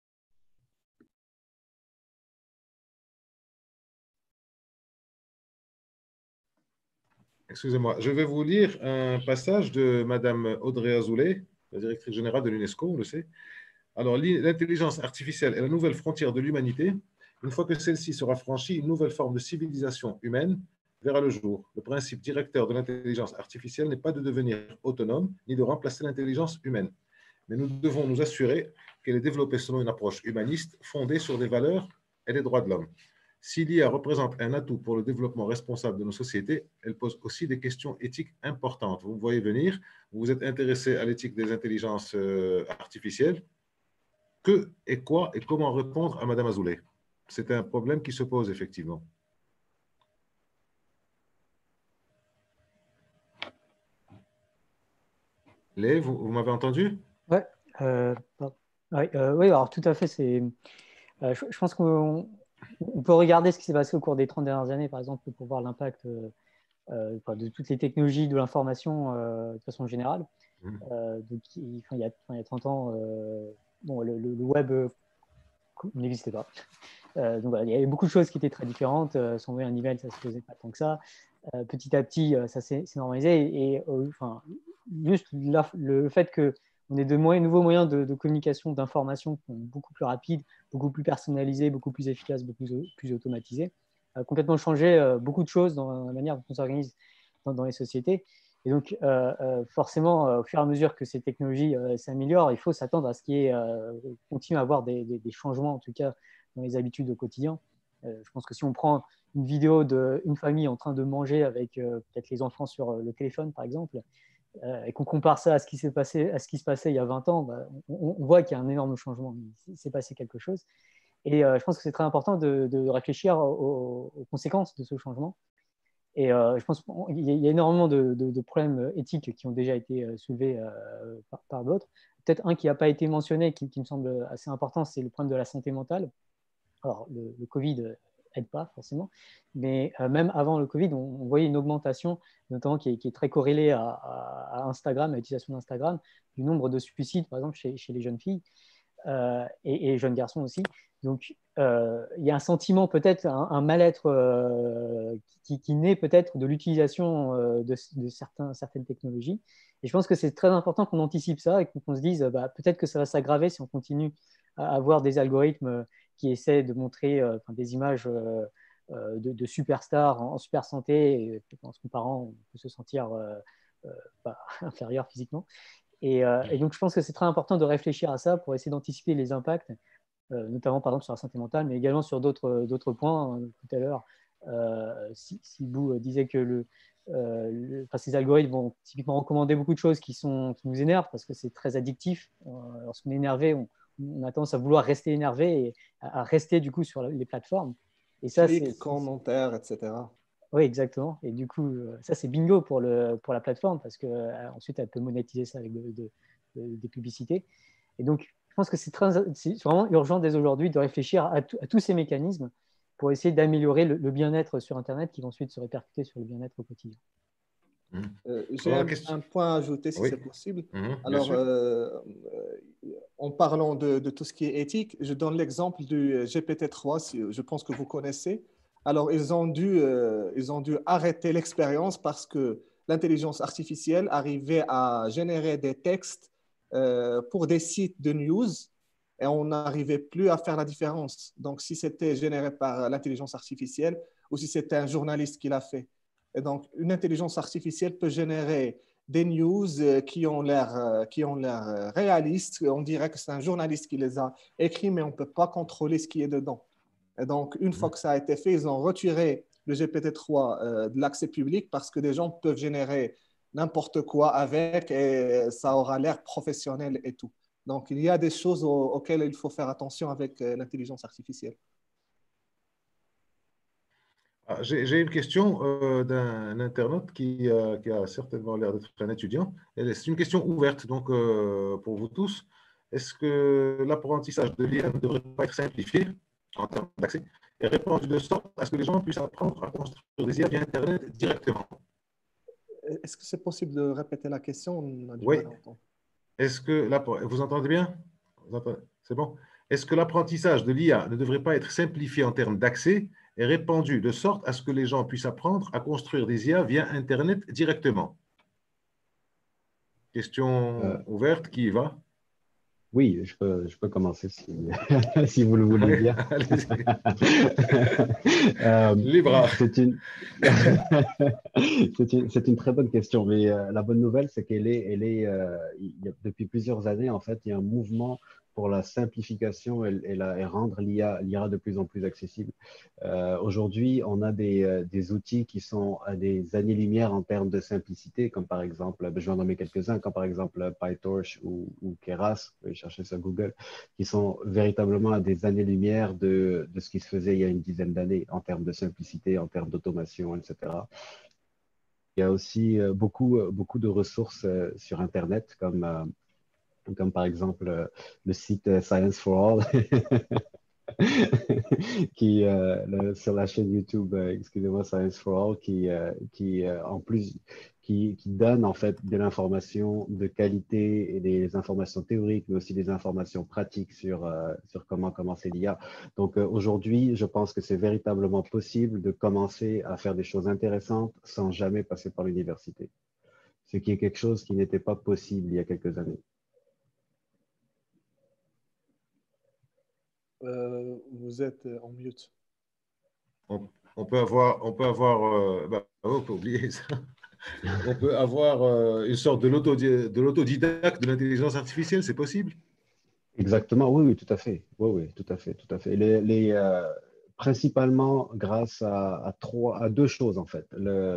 Excusez-moi, je vais vous lire un passage de Madame Audrey Azoulay, la directrice générale de l'UNESCO, on le sait. Alors, l'intelligence artificielle est la nouvelle frontière de l'humanité. Une fois que celle-ci sera franchie, une nouvelle forme de civilisation humaine verra le jour. Le principe directeur de l'intelligence artificielle n'est pas de devenir autonome, ni de remplacer l'intelligence humaine. Mais nous devons nous assurer qu'elle est développée selon une approche humaniste fondée sur les valeurs et les droits de l'homme. Si l'IA représente un atout pour le développement responsable de nos sociétés, elle pose aussi des questions éthiques importantes. Vous me voyez venir, vous vous êtes intéressé à l'éthique des intelligences artificielles. Que et quoi et comment répondre à Madame Azoulay? C'est un problème qui se pose effectivement. Léa, vous m'avez entendu? Ouais, oui, alors tout à fait. Je pense qu'on peut regarder ce qui s'est passé au cours des 30 dernières années, par exemple, pour voir l'impact de toutes les technologies de l'information de façon générale. Donc, il y a 30 ans, le web n'existait pas. Donc, voilà, il y avait beaucoup de choses qui étaient très différentes. S'envoyer un email, ça ne se faisait pas tant que ça. Petit à petit, ça s'est normalisé. Et juste le fait qu'on ait de nouveaux moyens de communication, d'information beaucoup plus rapides, beaucoup plus personnalisés, beaucoup plus efficaces, beaucoup plus automatisés, a complètement changé beaucoup de choses dans la manière dont on s'organise dans les sociétés. Et donc, forcément, au fur et à mesure que ces technologies s'améliorent, il faut s'attendre à ce qu'il y ait, continue à avoir des changements, en tout cas, dans les habitudes au quotidien. Je pense que si on prend une vidéo d'une famille en train de manger avec peut-être les enfants sur le téléphone, par exemple, et qu'on compare ça à ce qui se passait il y a 20 ans, on voit qu'il y a un énorme changement. Il s'est passé quelque chose. Et je pense que c'est très important de réfléchir aux conséquences de ce changement. Et je pense qu'il y a énormément de problèmes éthiques qui ont déjà été soulevés par d'autres. Peut-être un qui n'a pas été mentionné, qui me semble assez important, c'est le problème de la santé mentale. Alors, le Covid n'aide pas forcément, mais même avant le Covid, on voyait une augmentation, notamment qui est très corrélée à Instagram, à l'utilisation d'Instagram, du nombre de suicides, par exemple, chez les jeunes filles et jeunes garçons aussi. Donc, il y a un sentiment, peut-être, un mal-être qui naît peut-être de l'utilisation de certaines technologies. Et je pense que c'est très important qu'on anticipe ça et qu'on se dise peut-être que ça va s'aggraver si on continue à avoir des algorithmes qui essaient de montrer des images de superstars en super santé. Et en se comparant, on peut se sentir inférieur physiquement. Et donc, je pense que c'est très important de réfléchir à ça pour essayer d'anticiper les impacts, notamment par exemple sur la santé mentale, mais également sur d'autres points. Tout à l'heure, Sibou disait que ces algorithmes vont typiquement recommander beaucoup de choses qui nous énervent parce que c'est très addictif. Lorsqu'on est énervé, on a tendance à vouloir rester énervé et à rester du coup sur les plateformes. Et ça, commentaires, etc. Oui, exactement. Et du coup, ça, c'est bingo pour la plateforme parce qu'ensuite, elle peut monétiser ça avec des publicités. Et donc, je pense que c'est vraiment urgent dès aujourd'hui de réfléchir à tous ces mécanismes pour essayer d'améliorer le bien-être sur Internet qui va ensuite se répercuter sur le bien-être au quotidien. J'ai un point à ajouter si c'est possible. Alors, en parlant de tout ce qui est éthique, je donne l'exemple du GPT-3, je pense que vous connaissez. Alors, ils ont dû arrêter l'expérience parce que l'intelligence artificielle arrivait à générer des textes pour des sites de news et on n'arrivait plus à faire la différence. Donc, si c'était généré par l'intelligence artificielle ou si c'était un journaliste qui l'a fait. Et donc, une intelligence artificielle peut générer des news qui ont l'air réalistes. On dirait que c'est un journaliste qui les a écrits, mais on ne peut pas contrôler ce qui est dedans. Et donc, une fois que ça a été fait, ils ont retiré le GPT-3 de l'accès public parce que des gens peuvent générer n'importe quoi avec et ça aura l'air professionnel et tout. Donc, il y a des choses auxquelles il faut faire attention avec l'intelligence artificielle. J'ai une question d'un internaute qui a certainement l'air d'être un étudiant. C'est une question ouverte donc, pour vous tous. Est-ce que l'apprentissage de l'IA ne devrait pas être simplifié en termes d'accès et répandu de sorte à ce que les gens puissent apprendre à construire des IA via Internet directement? Est-ce que c'est possible de répéter la question? Oui. Est-ce que vous entendez bien? C'est bon? Est-ce que l'apprentissage de l'IA ne devrait pas être simplifié en termes d'accès et répandu de sorte à ce que les gens puissent apprendre à construire des IA via Internet directement? Question ouverte, qui y va? Oui, je peux commencer si, si vous le voulez bien. Libre. C'est une très bonne question, mais la bonne nouvelle, c'est depuis plusieurs années, en fait, il y a un mouvement pour la simplification et rendre l'IA de plus en plus accessible. Aujourd'hui, on a des outils qui sont à des années-lumière en termes de simplicité, comme par exemple, je vais en nommer quelques-uns, comme par exemple PyTorch ou Keras, vous pouvez chercher sur Google, qui sont véritablement à des années-lumière de ce qui se faisait il y a une dizaine d'années en termes de simplicité, en termes d'automation, etc. Il y a aussi beaucoup de ressources sur Internet, comme par exemple le site Science for All, qui sur la chaîne YouTube, excusez-moi, Science for All, en plus qui donne en fait de l'information de qualité et des informations théoriques, mais aussi des informations pratiques sur comment commencer l'IA. Donc aujourd'hui, je pense que c'est véritablement possible de commencer à faire des choses intéressantes sans jamais passer par l'université, ce qui est quelque chose qui n'était pas possible il y a quelques années. Vous êtes en mute. On peut avoir on peut oublier ça. On peut avoir une sorte de l'autodidacte de l'intelligence artificielle, c'est possible? Exactement, oui, tout à fait. Oui, tout à fait. Principalement grâce à deux choses, en fait.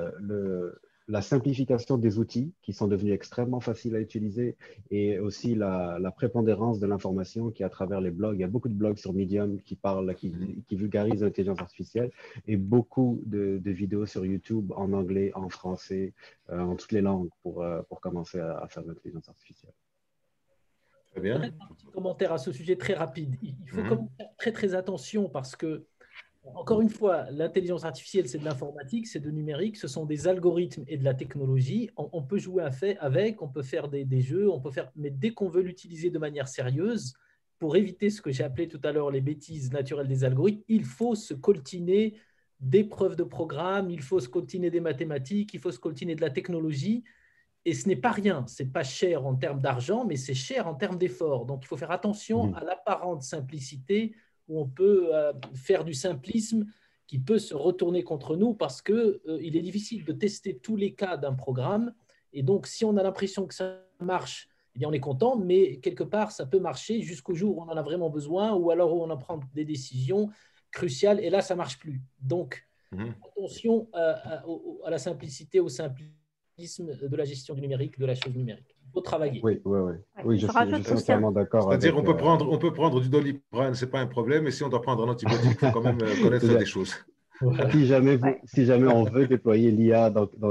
La simplification des outils qui sont devenus extrêmement faciles à utiliser et aussi la prépondérance de l'information qui est à travers les blogs. Il y a beaucoup de blogs sur Medium qui vulgarisent l'intelligence artificielle et beaucoup de vidéos sur YouTube en anglais, en français, en toutes les langues pour commencer à faire de l'intelligence artificielle. Très bien. Un petit commentaire à ce sujet très rapide. Il faut quand même faire très très attention parce que encore une fois, l'intelligence artificielle, c'est de l'informatique, c'est de numérique, ce sont des algorithmes et de la technologie. On peut jouer avec, on peut faire des jeux, mais dès qu'on veut l'utiliser de manière sérieuse, pour éviter ce que j'ai appelé tout à l'heure les bêtises naturelles des algorithmes, il faut se coltiner des preuves de programme, il faut se coltiner des mathématiques, il faut se coltiner de la technologie. Et ce n'est pas rien, ce n'est pas cher en termes d'argent, mais c'est cher en termes d'effort. Donc, il faut faire attention à l'apparente simplicité où on peut faire du simplisme qui peut se retourner contre nous parce qu'il est difficile de tester tous les cas d'un programme. Et donc, si on a l'impression que ça marche, eh bien, on est content, mais quelque part, ça peut marcher jusqu'au jour où on en a vraiment besoin ou alors où on en prend des décisions cruciales et là, ça ne marche plus. Donc, attention à la simplicité, au simplisme de la gestion du numérique, de la chose numérique. Il faut travailler. Oui, je suis entièrement d'accord. C'est-à-dire, on peut prendre du Doliprane, ce n'est pas un problème, mais si on doit prendre un antibiotique, il faut quand même connaître des choses. Voilà. Si jamais on veut déployer l'IA,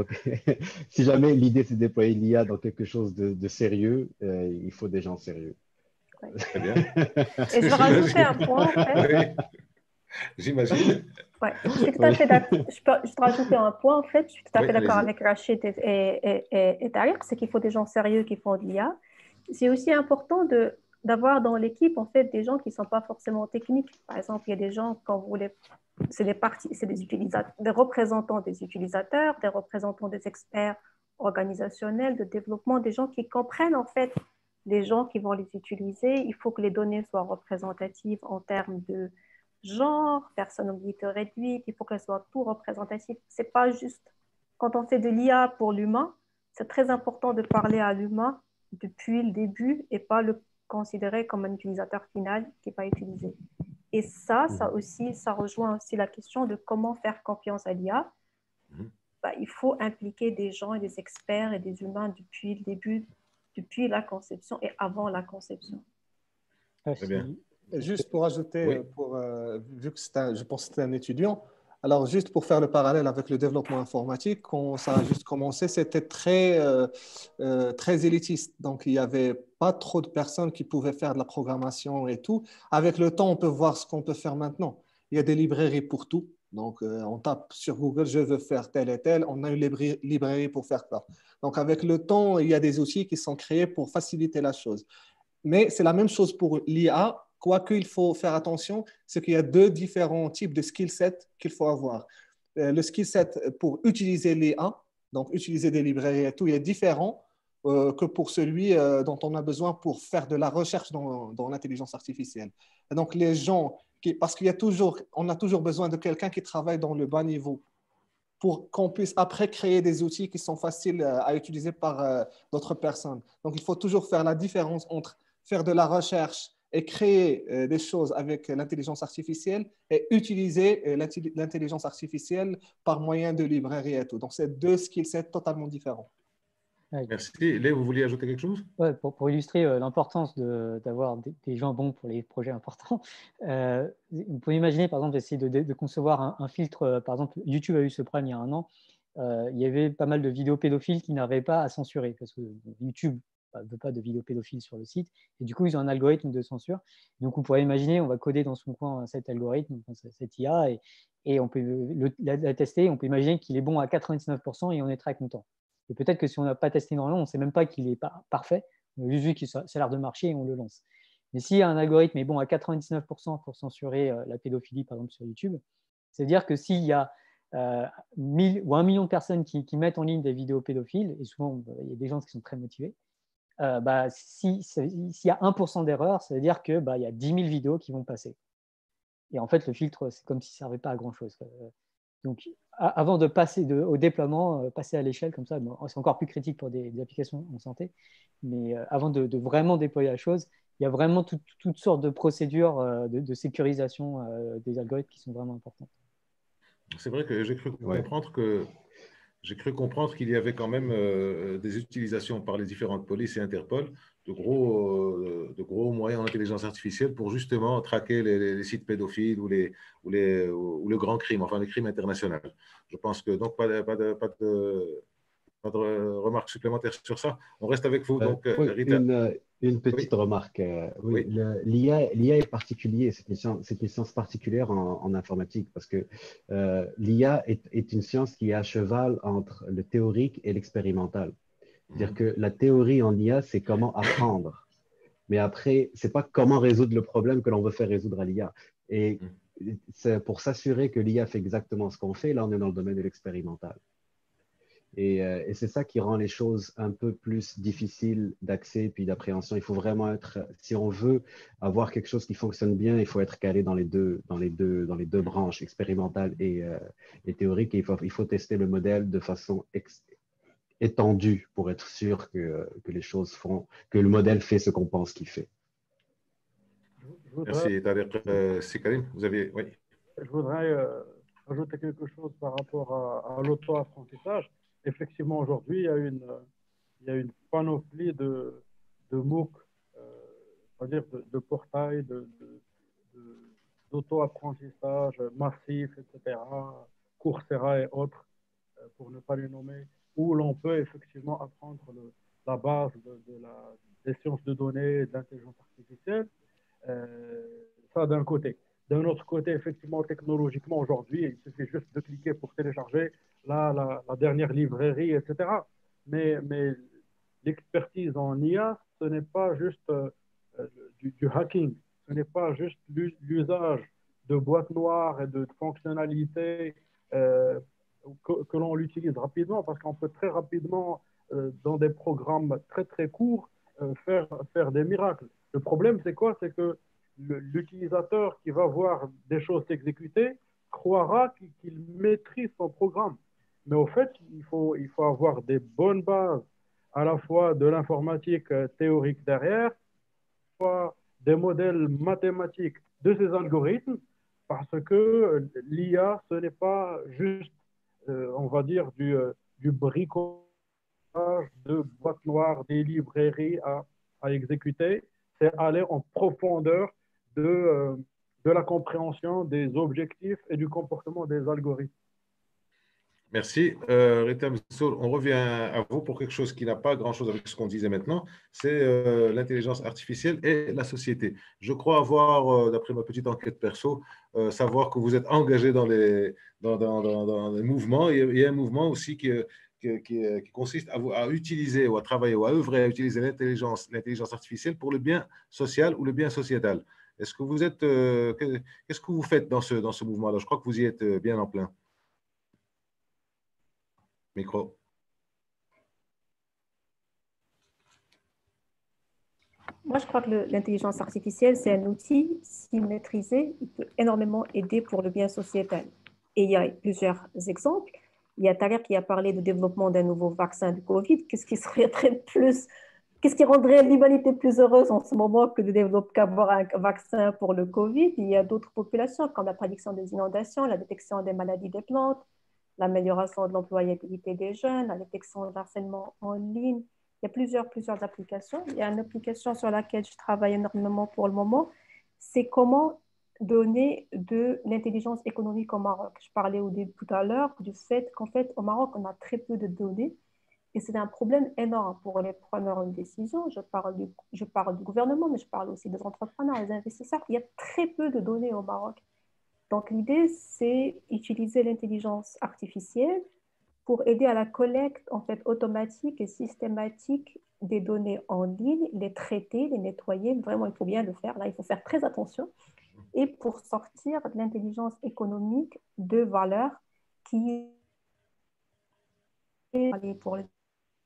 si jamais l'idée c'est de déployer l'IA dans quelque chose de sérieux, il faut des gens sérieux. Très bien. Et je vais rajouter un point, en fait. J'imagine. Ouais, je suis tout à fait d'accord. Je te rajouter un point, en fait. Je suis tout à Oui, fait d'accord allez-y. avec Rachid et Tariq, c'est qu'il faut des gens sérieux qui font de l'IA. C'est aussi important d'avoir dans l'équipe, en fait, des gens qui ne sont pas forcément techniques. Par exemple, il y a des gens, quand vous voulez, c'est des utilisateurs, des représentants des utilisateurs, des représentants des experts organisationnels, de développement, des gens qui comprennent, en fait, les gens qui vont les utiliser. Il faut que les données soient représentatives en termes de genre, personnalité réduite, il faut qu'elle soit tout représentative. C'est pas juste. Quand on fait de l'IA pour l'humain, c'est très important de parler à l'humain depuis le début et pas le considérer comme un utilisateur final qui n'est pas utilisé. Et ça aussi, ça rejoint aussi la question de comment faire confiance à l'IA. Bah, il faut impliquer des gens et des experts et des humains depuis le début, depuis la conception et avant la conception. Très bien. Juste pour ajouter, Oui. vu que je pense que c'est un étudiant, alors juste pour faire le parallèle avec le développement informatique, quand ça a juste commencé, c'était très élitiste. Donc, il n'y avait pas trop de personnes qui pouvaient faire de la programmation et tout. Avec le temps, on peut voir ce qu'on peut faire maintenant. Il y a des librairies pour tout. Donc, on tape sur Google, je veux faire tel et tel. On a une librairie pour faire ça. Donc, avec le temps, il y a des outils qui sont créés pour faciliter la chose. Mais c'est la même chose pour l'IA, quoique il faut faire attention, c'est qu'il y a deux différents types de skill sets qu'il faut avoir. Le skill set pour utiliser l'IA, donc utiliser des librairies et tout, il est différent que pour celui dont on a besoin pour faire de la recherche dans l'intelligence artificielle. Et donc les gens, parce on a toujours besoin de quelqu'un qui travaille dans le bas niveau pour qu'on puisse après créer des outils qui sont faciles à utiliser par d'autres personnes. Donc il faut toujours faire la différence entre faire de la recherche et créer des choses avec l'intelligence artificielle et utiliser l'intelligence artificielle par moyen de librairies et tout. Donc, c'est deux skill sets totalement différents. Merci. Léo, vous vouliez ajouter quelque chose? Ouais, pour illustrer l'importance d'avoir des gens bons pour les projets importants, vous pouvez imaginer, par exemple, essayer de concevoir un filtre. Par exemple, YouTube a eu ce problème il y a un an. Il y avait pas mal de vidéos pédophiles qui n'arrivaient pas à censurer parce que YouTube ne veut pas de vidéos pédophiles sur le site. Et du coup, ils ont un algorithme de censure. Donc, on pourrait imaginer, on va coder dans son coin cet algorithme, cette IA, et on peut la tester. On peut imaginer qu'il est bon à 99% et on est très content. Et peut-être que si on n'a pas testé énormément, on ne sait même pas qu'il est parfait. On a juste vu que ça a l'air de marcher et on le lance. Mais si un algorithme est bon à 99% pour censurer la pédophilie, par exemple, sur YouTube, c'est-à-dire que s'il y a 1000 ou 1 million de personnes qui mettent en ligne des vidéos pédophiles, et souvent, il y a des gens qui sont très motivés, s'il y a 1% d'erreur, ça veut dire qu'il y a 10 000 vidéos qui vont passer. Et en fait, le filtre, c'est comme s'il ne servait pas à grand-chose. Donc, avant de passer au déploiement, passer à l'échelle comme ça, bon, c'est encore plus critique pour des applications en santé, mais avant de vraiment déployer la chose, il y a vraiment toutes sortes de procédures de sécurisation des algorithmes qui sont vraiment importantes. C'est vrai que j'ai cru comprendre qu'il y avait quand même des utilisations par les différentes polices et Interpol de gros moyens en intelligence artificielle pour justement traquer les sites pédophiles ou le grand crime, enfin les crimes internationaux. Je pense que donc pas de remarques supplémentaires sur ça. On reste avec vous. Donc, Oui, Rita. une petite remarque. Oui, l'IA est particulier, c'est une science particulière en informatique parce que l'IA est une science qui est à cheval entre le théorique et l'expérimental. C'est-à-dire que la théorie en IA, c'est comment apprendre. Mais après, c'est pas comment résoudre le problème que l'on veut faire résoudre à l'IA. Et c'est pour s'assurer que l'IA fait exactement ce qu'on fait, là, on est dans le domaine de l'expérimental. Et c'est ça qui rend les choses un peu plus difficiles d'accès puis d'appréhension. Il faut vraiment si on veut avoir quelque chose qui fonctionne bien, il faut être calé dans les deux branches, expérimentale et théorique. Et il faut tester le modèle de façon étendue pour être sûr que les choses que le modèle fait ce qu'on pense qu'il fait. Merci, Tariq. C'est Karim, vous avez... Oui. Je voudrais ajouter quelque chose par rapport à l'auto-apprentissage. Effectivement, aujourd'hui, il y a une panoplie de MOOC, c'est-à-dire de portails d'auto-apprentissage massif, etc., Coursera et autres, pour ne pas les nommer, où l'on peut effectivement apprendre la base des sciences de données et de l'intelligence artificielle. Ça d'un côté. D'un autre côté, effectivement, technologiquement, aujourd'hui, il suffit juste de cliquer pour télécharger la dernière librairie, etc. Mais l'expertise en IA, ce n'est pas juste du hacking, ce n'est pas juste l'usage de boîtes noires et de fonctionnalités que l'on l'utilise rapidement, parce qu'on peut très rapidement, dans des programmes très très courts, faire des miracles. Le problème, c'est quoi? C'est que l'utilisateur qui va voir des choses s'exécuter croira qu'il maîtrise son programme. Mais au fait, il faut avoir des bonnes bases, à la fois de l'informatique théorique derrière, fois des modèles mathématiques de ces algorithmes, parce que l'IA, ce n'est pas juste, on va dire, du bricolage de boîtes noires, des librairies à exécuter, c'est aller en profondeur de la compréhension des objectifs et du comportement des algorithmes. Merci. Rita Msoul, on revient à vous pour quelque chose qui n'a pas grand-chose avec ce qu'on disait maintenant, c'est l'intelligence artificielle et la société. Je crois avoir, d'après ma petite enquête perso, savoir que vous êtes engagé dans les mouvements. Il y a un mouvement aussi qui consiste à utiliser ou à travailler ou à œuvrer à utiliser l'intelligence artificielle pour le bien social ou le bien sociétal. Est-ce que vous êtes, qu'est-ce que vous faites dans ce mouvement-là? Je crois que vous y êtes bien en plein. Micro. Moi, je crois que l'intelligence artificielle, c'est un outil, si maîtrisé, il peut énormément aider pour le bien sociétal. Et il y a plusieurs exemples. Il y a Thaler qui a parlé du développement d'un nouveau vaccin du Covid. Qu'est-ce qui rendrait l'humanité plus heureuse en ce moment que de développer avoir un vaccin pour le Covid? Il y a d'autres populations, comme la prédiction des inondations, la détection des maladies des plantes, l'amélioration de l'employabilité des jeunes, la détection de harcèlement en ligne. Il y a plusieurs applications. Il y a une application sur laquelle je travaille énormément pour le moment. C'est comment donner de l'intelligence économique au Maroc. Je parlais tout à l'heure du fait qu'en fait, au Maroc, on a très peu de données et c'est un problème énorme pour les preneurs de décision. Je parle du gouvernement, mais je parle aussi des entrepreneurs, des investisseurs. Il y a très peu de données au Maroc. Donc, l'idée, c'est utiliser l'intelligence artificielle pour aider à la collecte en fait, automatique et systématique des données en ligne, les traiter, les nettoyer. Vraiment, il faut bien le faire. Là, il faut faire très attention. Et pour sortir de l'intelligence économique de valeur qui est pour les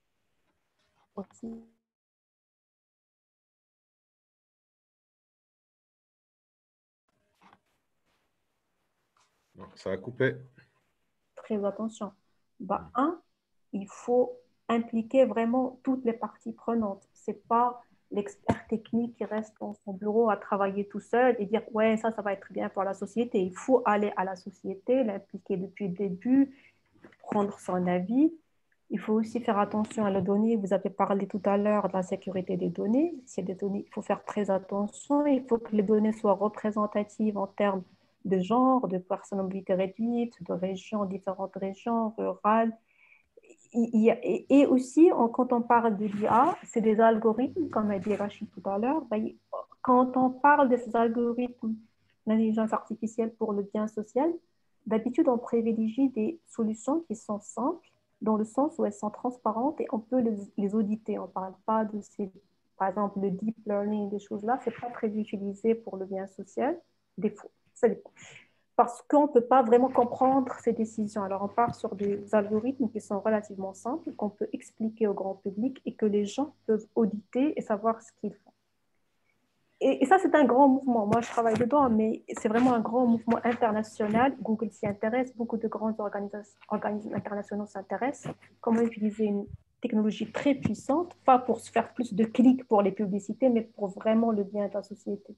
Ça a coupé. Très attention. Il faut impliquer vraiment toutes les parties prenantes. Ce n'est pas l'expert technique qui reste dans son bureau à travailler tout seul et dire ouais, ça va être bien pour la société. Il faut aller à la société, l'impliquer depuis le début, prendre son avis. Il faut aussi faire attention à la donnée. Vous avez parlé tout à l'heure de la sécurité des données. S'il y a des données, il faut faire très attention. Il faut que les données soient représentatives en termes de genre, de personnes à mobilité réduite, de régions, différentes régions, rurales. Et aussi, quand on parle de l'IA, c'est des algorithmes, comme a dit Rachid tout à l'heure. Quand on parle de ces algorithmes d'intelligence artificielle pour le bien social, d'habitude, on privilégie des solutions qui sont simples, dans le sens où elles sont transparentes et on peut les auditer. On ne parle pas de ces, par exemple, le deep learning, des choses-là, ce n'est pas très utilisé pour le bien social. Des fois, ça dépend. Parce qu'on ne peut pas vraiment comprendre ces décisions. Alors, on part sur des algorithmes qui sont relativement simples, qu'on peut expliquer au grand public et que les gens peuvent auditer et savoir ce qu'ils font. Et ça, c'est un grand mouvement. Moi, je travaille dedans, mais c'est vraiment un grand mouvement international. Google s'y intéresse, beaucoup de grands organismes internationaux s'intéressent. Comment utiliser une technologie très puissante, pas pour se faire plus de clics pour les publicités, mais pour vraiment le bien de la société.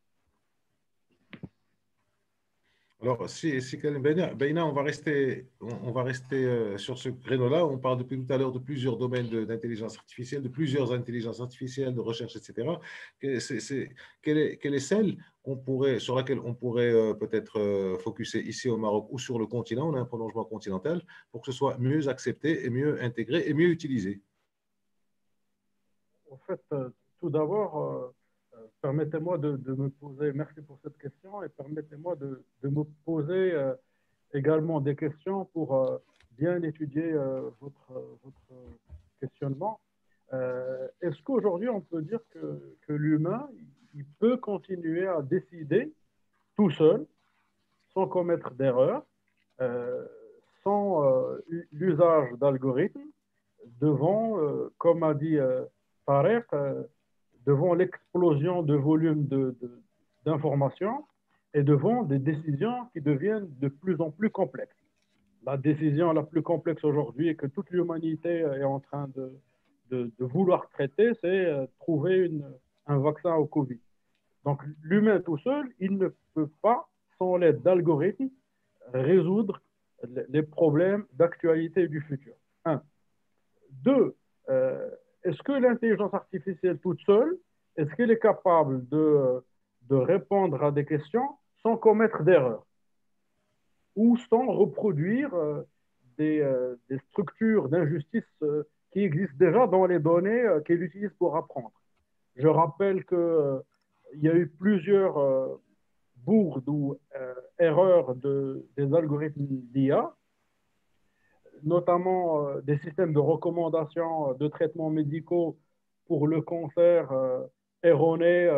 Alors, si Beina, on va rester sur ce créneau-là. On parle depuis tout à l'heure de plusieurs domaines d'intelligence artificielle, de plusieurs intelligences artificielles, de recherche, etc. Quelle est celle sur laquelle on pourrait peut-être focuser ici au Maroc ou sur le continent? On a un prolongement continental pour que ce soit mieux accepté et mieux intégré et mieux utilisé. En fait, tout d'abord, permettez-moi de me poser, merci pour cette question, et permettez-moi de me poser également des questions pour bien étudier votre questionnement. Est-ce qu'aujourd'hui, on peut dire que l'humain, il peut continuer à décider tout seul, sans commettre d'erreur, sans l'usage d'algorithmes, devant, comme a dit Tarek, devant l'explosion de volume d'informations et devant des décisions qui deviennent de plus en plus complexes. La décision la plus complexe aujourd'hui et que toute l'humanité est en train de vouloir traiter, c'est trouver un vaccin au Covid. Donc l'humain tout seul, il ne peut pas, sans l'aide d'algorithmes, résoudre les problèmes d'actualité du futur. Un. Deux, est-ce que l'intelligence artificielle toute seule, est-ce qu'elle est capable de répondre à des questions sans commettre d'erreurs ou sans reproduire des structures d'injustice qui existent déjà dans les données qu'elle utilise pour apprendre? Je rappelle qu'il y a eu plusieurs bourdes ou erreurs des algorithmes d'IA, notamment des systèmes de recommandation de traitements médicaux pour le cancer erronés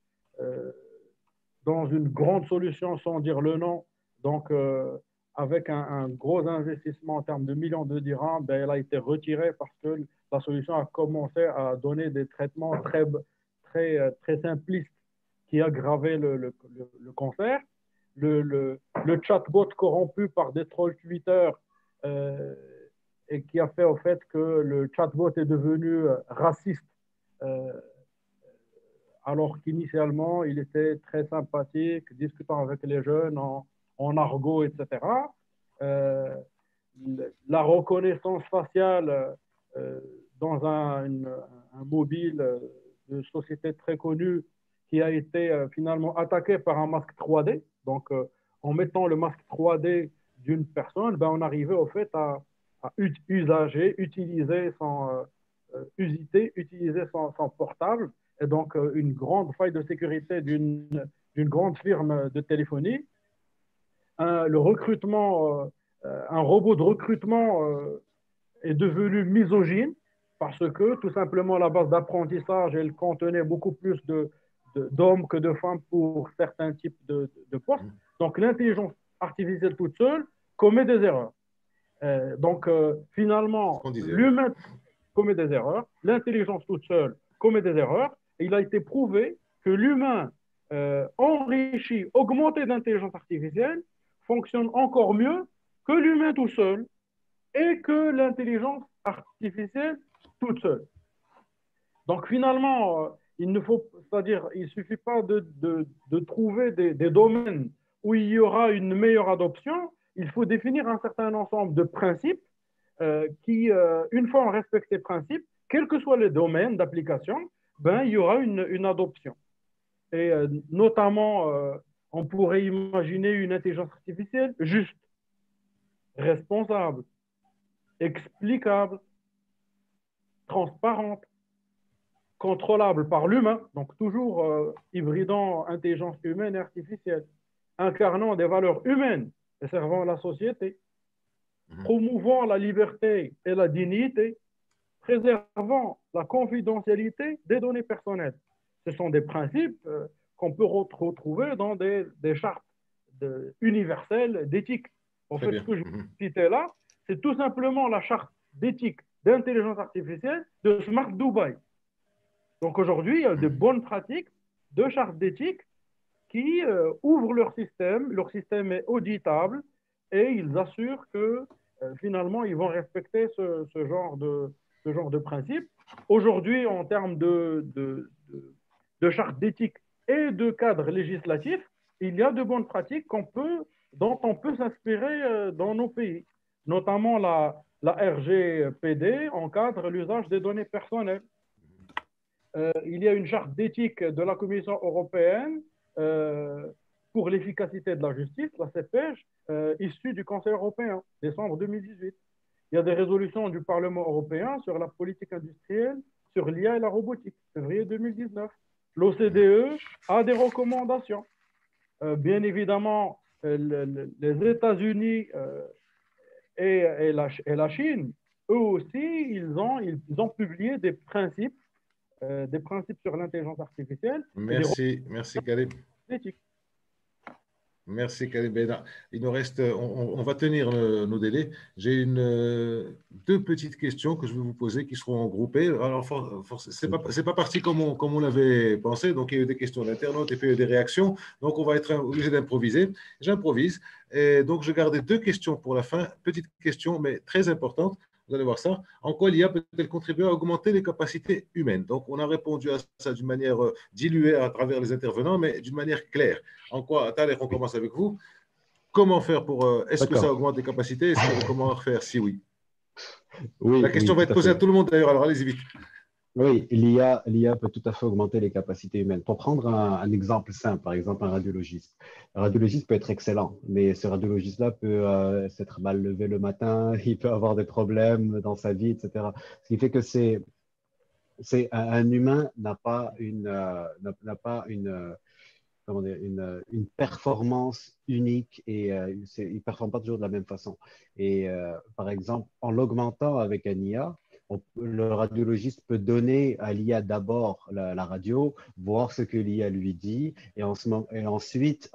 dans une grande solution sans dire le nom. Donc, avec un gros investissement en termes de millions de dirhams, ben, elle a été retirée parce que la solution a commencé à donner des traitements très simplistes qui aggravaient le cancer. Le chatbot corrompu par des trolls Twitter et qui a fait au fait que le chatbot est devenu raciste alors qu'initialement il était très sympathique, discutant avec les jeunes en argot, etc. La reconnaissance faciale dans un mobile de société très connue qui a été finalement attaqué par un masque 3D. Donc, en mettant le masque 3D d'une personne, ben, on arrivait au fait à utiliser son portable. Et donc, une grande faille de sécurité d'une grande firme de téléphonie. Le recrutement, un robot de recrutement est devenu misogyne parce que tout simplement la base d'apprentissage, elle contenait beaucoup plus d'hommes que de femmes pour certains types de postes. Donc l'intelligence artificielle toute seule commet des erreurs. Donc finalement, l'humain commet des erreurs, l'intelligence toute seule commet des erreurs, et il a été prouvé que l'humain enrichi, augmenté d'intelligence artificielle, fonctionne encore mieux que l'humain tout seul et que l'intelligence artificielle toute seule. Donc finalement, c'est-à-dire, il ne suffit pas de trouver des domaines où il y aura une meilleure adoption, il faut définir un certain ensemble de principes qui, une fois on respecte ces principes, quels que soient les domaines d'application, ben, il y aura une adoption. Et notamment, on pourrait imaginer une intelligence artificielle juste, responsable, explicable, transparente, contrôlable par l'humain, donc toujours hybridant intelligence humaine et artificielle, incarnant des valeurs humaines et servant la société, promouvant la liberté et la dignité, préservant la confidentialité des données personnelles. Ce sont des principes qu'on peut retrouver dans des chartes universelles d'éthique. En fait, ce que je citais là, c'est tout simplement la charte d'éthique d'intelligence artificielle de Smart Dubai. Donc aujourd'hui, il y a de bonnes pratiques de charte d'éthique qui ouvrent leur système est auditable et ils assurent que finalement, ils vont respecter ce genre de principe. Aujourd'hui, en termes de charte d'éthique et de cadre législatif, il y a de bonnes pratiques dont on peut s'inspirer dans nos pays. Notamment la RGPD encadre l'usage des données personnelles. Il y a une charte d'éthique de la Commission européenne pour l'efficacité de la justice, la CEPEJ, issue du Conseil européen, décembre 2018. Il y a des résolutions du Parlement européen sur la politique industrielle, sur l'IA et la robotique, février 2019. l'OCDE a des recommandations. Bien évidemment, les États-Unis et la Chine, eux aussi, ils ont publié des principes sur l'intelligence artificielle. Merci, merci Khalid. Éthiques. Merci Khalid Beyna. Il nous reste, on va tenir nos délais. J'ai deux petites questions que je vais vous poser qui seront groupées. Alors, c'est pas parti comme on l'avait pensé. Donc, il y a eu des questions d'internautes et puis il y a eu des réactions. Donc, on va être obligé d'improviser. J'improvise. Et donc, je gardais deux questions pour la fin. Petite question, mais très importante. Vous allez voir ça. En quoi l'IA peut-elle contribuer à augmenter les capacités humaines? Donc, on a répondu à ça d'une manière diluée à travers les intervenants, mais d'une manière claire. En quoi, Thalek, on commence avec vous. Comment faire pour… est-ce que ça augmente les capacités? Comment faire si oui? Oui, la question va être posée à tout le monde d'ailleurs, alors allez-y vite. Oui, l'IA peut tout à fait augmenter les capacités humaines. Pour prendre un exemple simple, par exemple un radiologiste. Un radiologiste peut être excellent, mais ce radiologiste-là peut s'être mal levé le matin, il peut avoir des problèmes dans sa vie, etc. Ce qui fait que un humain n'a pas comment dire, une performance unique et il ne performe pas toujours de la même façon. Et par exemple, en l'augmentant avec un IA, le radiologiste peut donner à l'IA d'abord la radio, voir ce que l'IA lui dit et ensuite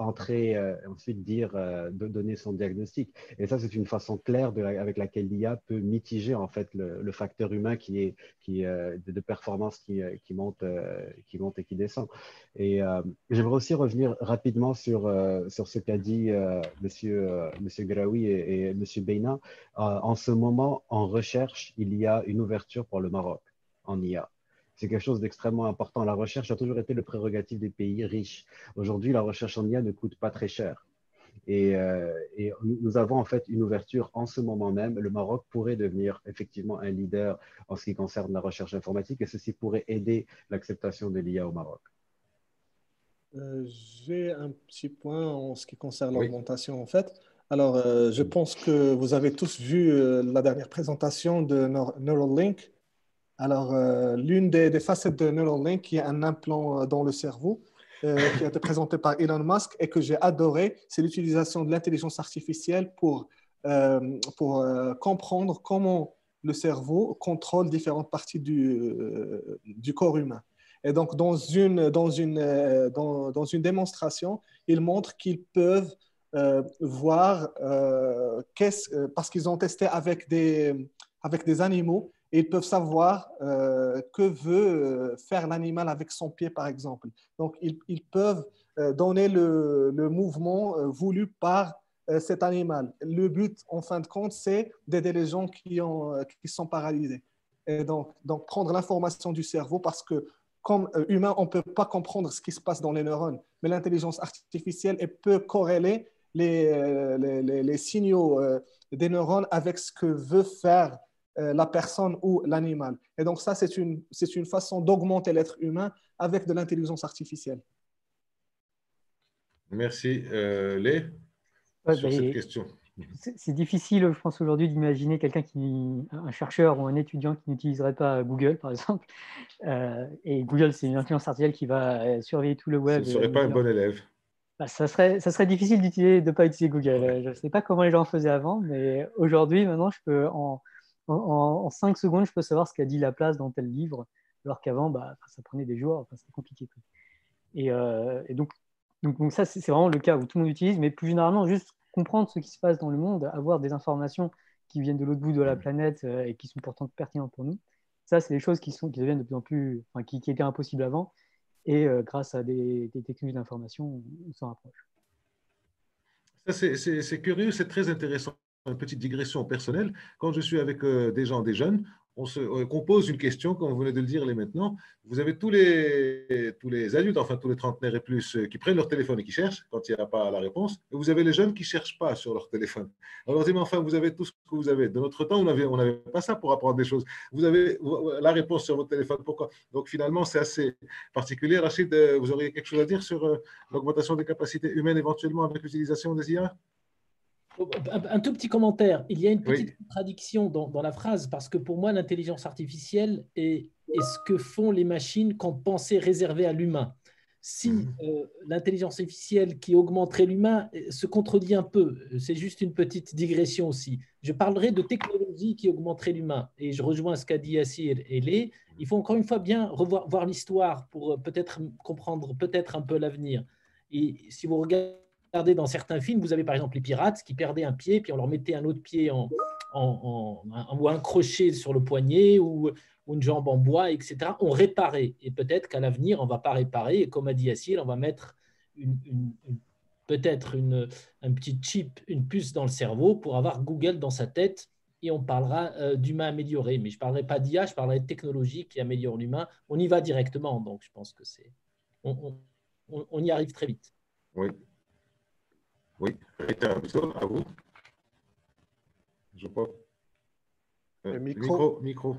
donner son diagnostic. Et ça, c'est une façon claire avec laquelle l'IA peut mitiger en fait le facteur humain de performance qui monte et qui descend. Et j'aimerais aussi revenir rapidement sur ce qu'a dit monsieur Graoui et monsieur Beyna. En ce moment, en recherche, il y a une ouverture pour le Maroc en IA. C'est quelque chose d'extrêmement important. La recherche a toujours été le prérogative des pays riches. Aujourd'hui, la recherche en IA ne coûte pas très cher. Et nous avons en fait une ouverture en ce moment même. Le Maroc pourrait devenir effectivement un leader en ce qui concerne la recherche informatique et ceci pourrait aider l'acceptation de l'IA au Maroc. J'ai un petit point en ce qui concerne l'augmentation en fait. Alors, je pense que vous avez tous vu la dernière présentation de Neuralink. Alors, l'une des facettes de Neuralink, qui est un implant dans le cerveau, qui a été présenté par Elon Musk et que j'ai adoré, c'est l'utilisation de l'intelligence artificielle pour comprendre comment le cerveau contrôle différentes parties du corps humain. Et donc, dans une démonstration, ils montrent qu'ils peuvent voir, parce qu'ils ont testé avec des animaux, et ils peuvent savoir que veut faire l'animal avec son pied, par exemple. Donc, ils peuvent donner le mouvement voulu par cet animal. Le but, en fin de compte, c'est d'aider les gens qui sont paralysés. Et donc prendre l'information du cerveau, parce que comme humain, on ne peut pas comprendre ce qui se passe dans les neurones, mais l'intelligence artificielle, elle peut corréler les signaux des neurones avec ce que veut faire la personne ou l'animal. Et donc ça, c'est une façon d'augmenter l'être humain avec de l'intelligence artificielle. Merci. Lé, sur cette question. C'est difficile, je pense, aujourd'hui d'imaginer un chercheur ou un étudiant qui n'utiliserait pas Google, par exemple. Et Google, c'est une intelligence artificielle qui va surveiller tout le web. Ce ne serait pas un bon élève. Ça serait difficile de ne pas utiliser Google. Je ne sais pas comment les gens faisaient avant, mais aujourd'hui, maintenant, je peux, en 5 secondes, je peux savoir ce qu'a dit Laplace dans tel livre, alors qu'avant, ça prenait des jours, c'était compliqué. Et donc ça, c'est vraiment le cas où tout le monde utilise, mais plus généralement, juste comprendre ce qui se passe dans le monde, avoir des informations qui viennent de l'autre bout de la planète et qui sont pourtant pertinentes pour nous. Ça, c'est des choses qui deviennent de plus en plus, qui étaient impossibles avant. Et grâce à des techniques d'information, on s'en rapproche. Ça, c'est curieux, c'est très intéressant. Une petite digression personnelle. Quand je suis avec des jeunes, qu'on pose une question, comme vous venez de le dire maintenant, vous avez tous les adultes, enfin tous les trentenaires et plus, qui prennent leur téléphone et qui cherchent quand il n'y a pas la réponse, et vous avez les jeunes qui ne cherchent pas sur leur téléphone. Alors, mais enfin, vous avez tout ce que vous avez. De notre temps, on n'avait pas ça pour apprendre des choses. Vous avez la réponse sur votre téléphone. Pourquoi? Donc, finalement, c'est assez particulier. Rachid, vous auriez quelque chose à dire sur l'augmentation des capacités humaines éventuellement avec l'utilisation des IA? Un tout petit commentaire. Il y a une petite contradiction dans la phrase, parce que pour moi, l'intelligence artificielle est ce que font les machines qu'on pensait réservées à l'humain. Si l'intelligence artificielle qui augmenterait l'humain se contredit un peu, c'est juste une petite digression aussi. Je parlerai de technologie qui augmenterait l'humain, et je rejoins ce qu'a dit Yassir et Lé. Il faut encore une fois bien voir l'histoire pour peut-être comprendre peut-être un peu l'avenir. Et si vous regardez dans certains films, vous avez par exemple les pirates qui perdaient un pied, puis on leur mettait un autre pied ou un crochet sur le poignet ou une jambe en bois, etc. On réparait. Et peut-être qu'à l'avenir, on ne va pas réparer. Et comme a dit Yassir, on va mettre peut-être un petit chip, une puce dans le cerveau pour avoir Google dans sa tête. Et on parlera d'humain amélioré. Mais je ne parlerai pas d'IA, je parlerai de technologie qui améliore l'humain. On y va directement. Donc, je pense que on y arrive très vite. Oui. Oui. Rita, à vous. Je crois. Le micro.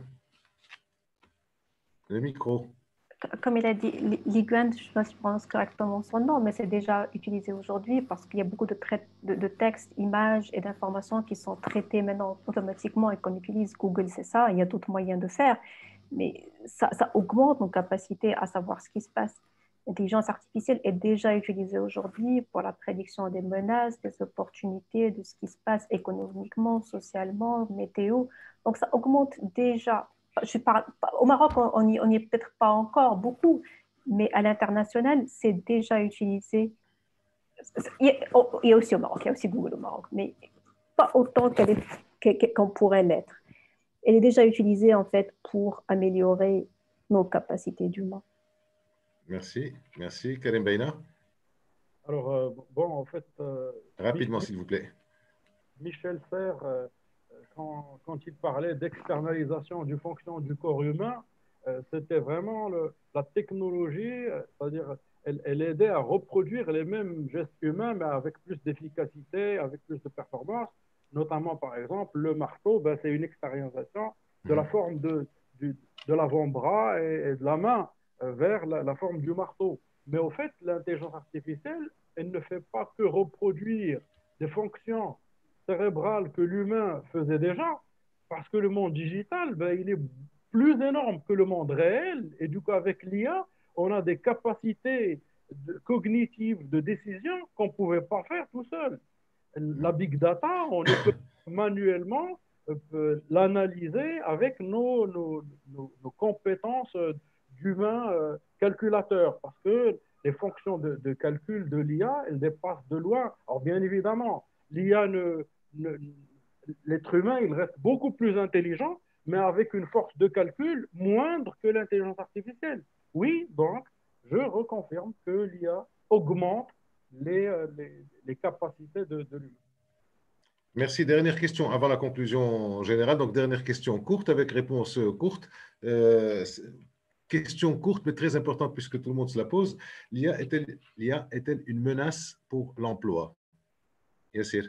Le micro. Comme il a dit, Liguan, je ne sais pas si je prononce correctement son nom, mais c'est déjà utilisé aujourd'hui parce qu'il y a beaucoup de textes, images et d'informations qui sont traités maintenant automatiquement et qu'on utilise. Google, c'est ça, il y a d'autres moyens de faire, mais ça augmente nos capacités à savoir ce qui se passe. L'intelligence artificielle est déjà utilisée aujourd'hui pour la prédiction des menaces, des opportunités, de ce qui se passe économiquement, socialement, météo. Donc, ça augmente déjà. Au Maroc, on n'y est peut-être pas encore beaucoup, mais à l'international, c'est déjà utilisé. Il y a aussi au Maroc, il y a aussi Google au Maroc, mais pas autant qu'on pourrait l'être. Elle est déjà utilisée en fait pour améliorer nos capacités d'humain. Merci. Merci. Karim Beina. Alors, bon, en fait… rapidement, s'il vous plaît. Michel Serres… Quand il parlait d'externalisation du fonction du corps humain, c'était vraiment la technologie, c'est-à-dire elle aidait à reproduire les mêmes gestes humains, mais avec plus d'efficacité, avec plus de performance. Notamment, par exemple, le marteau, c'est une externalisation de la forme de l'avant-bras et de la main vers la forme du marteau. Mais au fait, l'intelligence artificielle, elle ne fait pas que reproduire des fonctions cérébrale que l'humain faisait déjà, parce que le monde digital, il est plus énorme que le monde réel, et du coup, avec l'IA, on a des capacités cognitives de décision qu'on ne pouvait pas faire tout seul. La big data, on peut manuellement l'analyser avec nos compétences d'humain calculateur, parce que les fonctions de calcul de l'IA, elles dépassent de loin. Alors, bien évidemment, l'IA l'être humain, il reste beaucoup plus intelligent, mais avec une force de calcul moindre que l'intelligence artificielle. Oui, donc, je reconfirme que l'IA augmente les capacités de l'humain. Merci. Dernière question avant la conclusion générale. Donc, dernière question courte avec réponse courte. Question courte, mais très importante puisque tout le monde se la pose. L'IA est-elle une menace pour l'emploi? Yassir.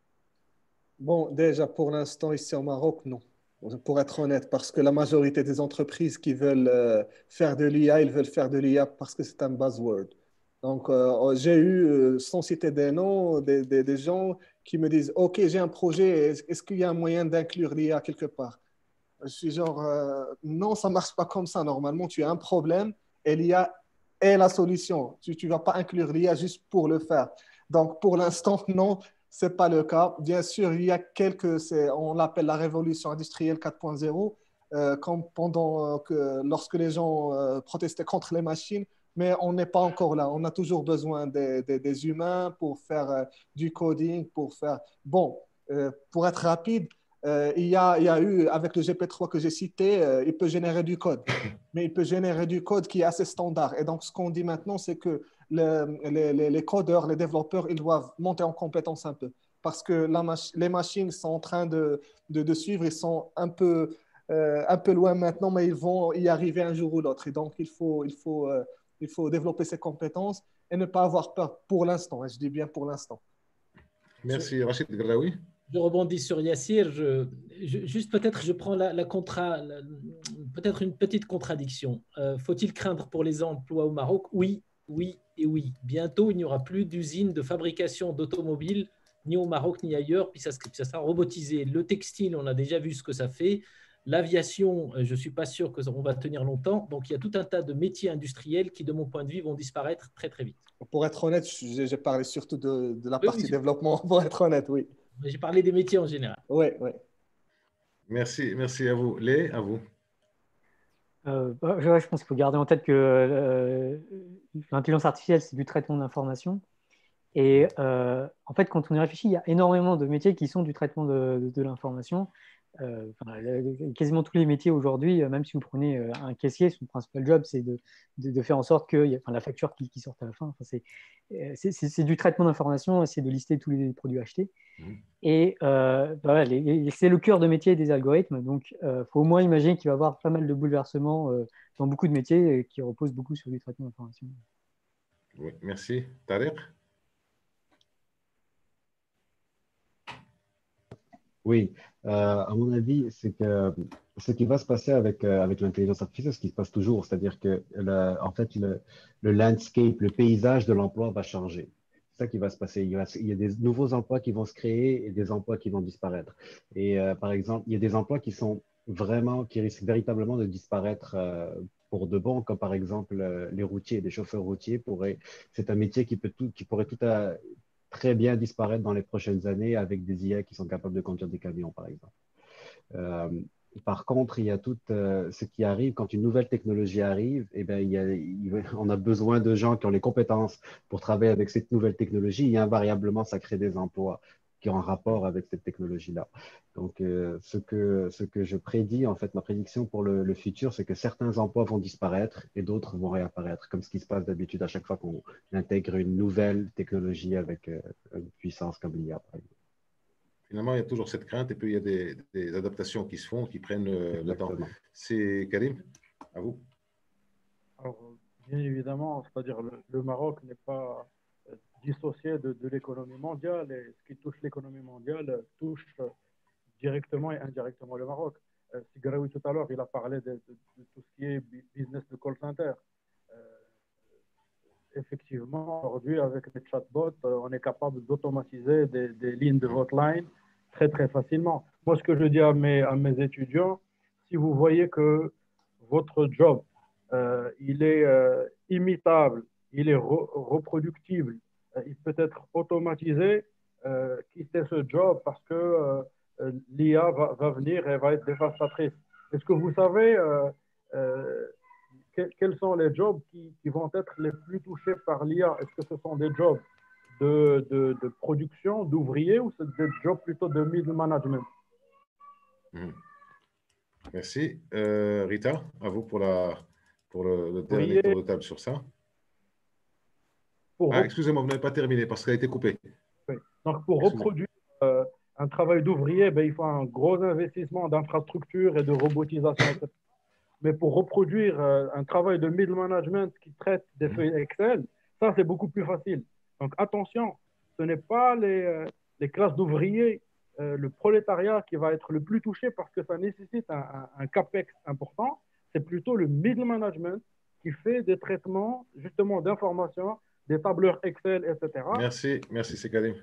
Bon, déjà, pour l'instant, ici au Maroc, non. Pour être honnête, parce que la majorité des entreprises qui veulent faire de l'IA, ils veulent faire de l'IA parce que c'est un buzzword. Donc, j'ai eu, sans citer des noms, des gens qui me disent « Ok, j'ai un projet, est-ce qu'il y a un moyen d'inclure l'IA quelque part ?» Je suis genre « Non, ça ne marche pas comme ça. Normalement, tu as un problème et l'IA est la solution. Tu ne vas pas inclure l'IA juste pour le faire. » Donc, pour l'instant, non. Ce n'est pas le cas. Bien sûr, il y a on l'appelle la révolution industrielle 4.0, comme lorsque les gens protestaient contre les machines, mais on n'est pas encore là. On a toujours besoin des humains pour faire du coding, Bon, pour être rapide, il y a eu, avec le GP3 que j'ai cité, il peut générer du code, mais il peut générer du code qui est assez standard. Et donc, ce qu'on dit maintenant, c'est que les codeurs, les développeurs, ils doivent monter en compétence un peu parce que les machines sont en train de suivre, ils sont un peu loin maintenant, mais ils vont y arriver un jour ou l'autre. Et donc, il faut développer ces compétences et ne pas avoir peur pour l'instant. Je dis bien pour l'instant. Merci, Rachid Ghraoui. Je rebondis sur Yassir. Juste peut-être, je prends peut-être une petite contradiction. Faut-il craindre pour les emplois au Maroc? Oui, oui et oui. Bientôt, il n'y aura plus d'usines de fabrication d'automobiles ni au Maroc, ni ailleurs, puis ça sera robotisé. Le textile, on a déjà vu ce que ça fait. L'aviation, je ne suis pas sûr qu'on va tenir longtemps. Donc, il y a tout un tas de métiers industriels qui, de mon point de vue, vont disparaître très, très vite. Pour être honnête, j'ai parlé surtout de la Oui, partie développement, pour être honnête, oui. J'ai parlé des métiers en général. Oui, oui. Merci à vous. Lé, à vous. Je pense qu'il faut garder en tête que l'intelligence artificielle, c'est du traitement d'informations. Et en fait, quand on y réfléchit, il y a énormément de métiers qui sont du traitement de l'information. Quasiment tous les métiers aujourd'hui, même si vous prenez un caissier, son principal job, c'est de faire en sorte que la facture qui sorte à la fin, c'est du traitement d'information, c'est de lister tous les produits achetés. Et c'est le cœur de métier des algorithmes. Donc, il faut au moins imaginer qu'il va y avoir pas mal de bouleversements dans beaucoup de métiers qui reposent beaucoup sur du traitement d'information. Oui, merci. Tariq? Oui, à mon avis, c'est que ce qui va se passer avec l'intelligence artificielle, ce qui se passe toujours, c'est-à-dire que en fait, le landscape, le paysage de l'emploi va changer. C'est ça qui va se passer. Il y a des nouveaux emplois qui vont se créer et des emplois qui vont disparaître. Et par exemple, il y a des emplois qui risquent véritablement de disparaître pour de bon, comme par exemple les routiers, les chauffeurs routiers c'est un métier qui pourrait très bien disparaître dans les prochaines années avec des IA qui sont capables de conduire des camions, par exemple. Par contre, il y a tout ce qui arrive quand une nouvelle technologie arrive. Eh bien, on a besoin de gens qui ont les compétences pour travailler avec cette nouvelle technologie et invariablement, ça crée des emplois qui ont un rapport avec cette technologie-là. Donc, ce que je prédis, en fait, ma prédiction pour le futur, c'est que certains emplois vont disparaître et d'autres vont réapparaître, comme ce qui se passe d'habitude à chaque fois qu'on intègre une nouvelle technologie avec une puissance comme l'IA, par exemple. Finalement, il y a toujours cette crainte et puis il y a des adaptations qui se font, qui prennent le temps. C'est Karim, à vous. Alors, bien évidemment, c'est-à-dire le Maroc n'est pas dissocié de l'économie mondiale et ce qui touche l'économie mondiale touche directement et indirectement le Maroc. Sigraoui tout à l'heure, il a parlé de tout ce qui est business de call center. Effectivement, aujourd'hui, avec les chatbots, on est capable d'automatiser des lignes de hotline très, très facilement. Moi, ce que je dis à mes étudiants, si vous voyez que votre job, il est imitable, il est reproductible, il peut être automatisé, quittez ce job parce que l'IA va venir et va être dévastatrice. Est-ce que vous savez quels sont les jobs qui vont être les plus touchés par l'IA? Est-ce que ce sont des jobs de production, d'ouvriers, ou c'est des jobs plutôt de middle management? Merci. Rita, à vous pour le dernier tour de table sur ça. Excusez-moi, vous n'avez pas terminé parce qu'elle a été coupée. Oui. Donc, pour reproduire un travail d'ouvrier, il faut un gros investissement d'infrastructure et de robotisation, etc. Mais pour reproduire un travail de middle management qui traite des feuilles Excel, ça, c'est beaucoup plus facile. Donc, attention, ce n'est pas les classes d'ouvriers, le prolétariat qui va être le plus touché parce que ça nécessite un CAPEX important. C'est plutôt le middle management qui fait des traitements, justement, d'informations, des tableurs Excel, etc. Merci, c'est Karim.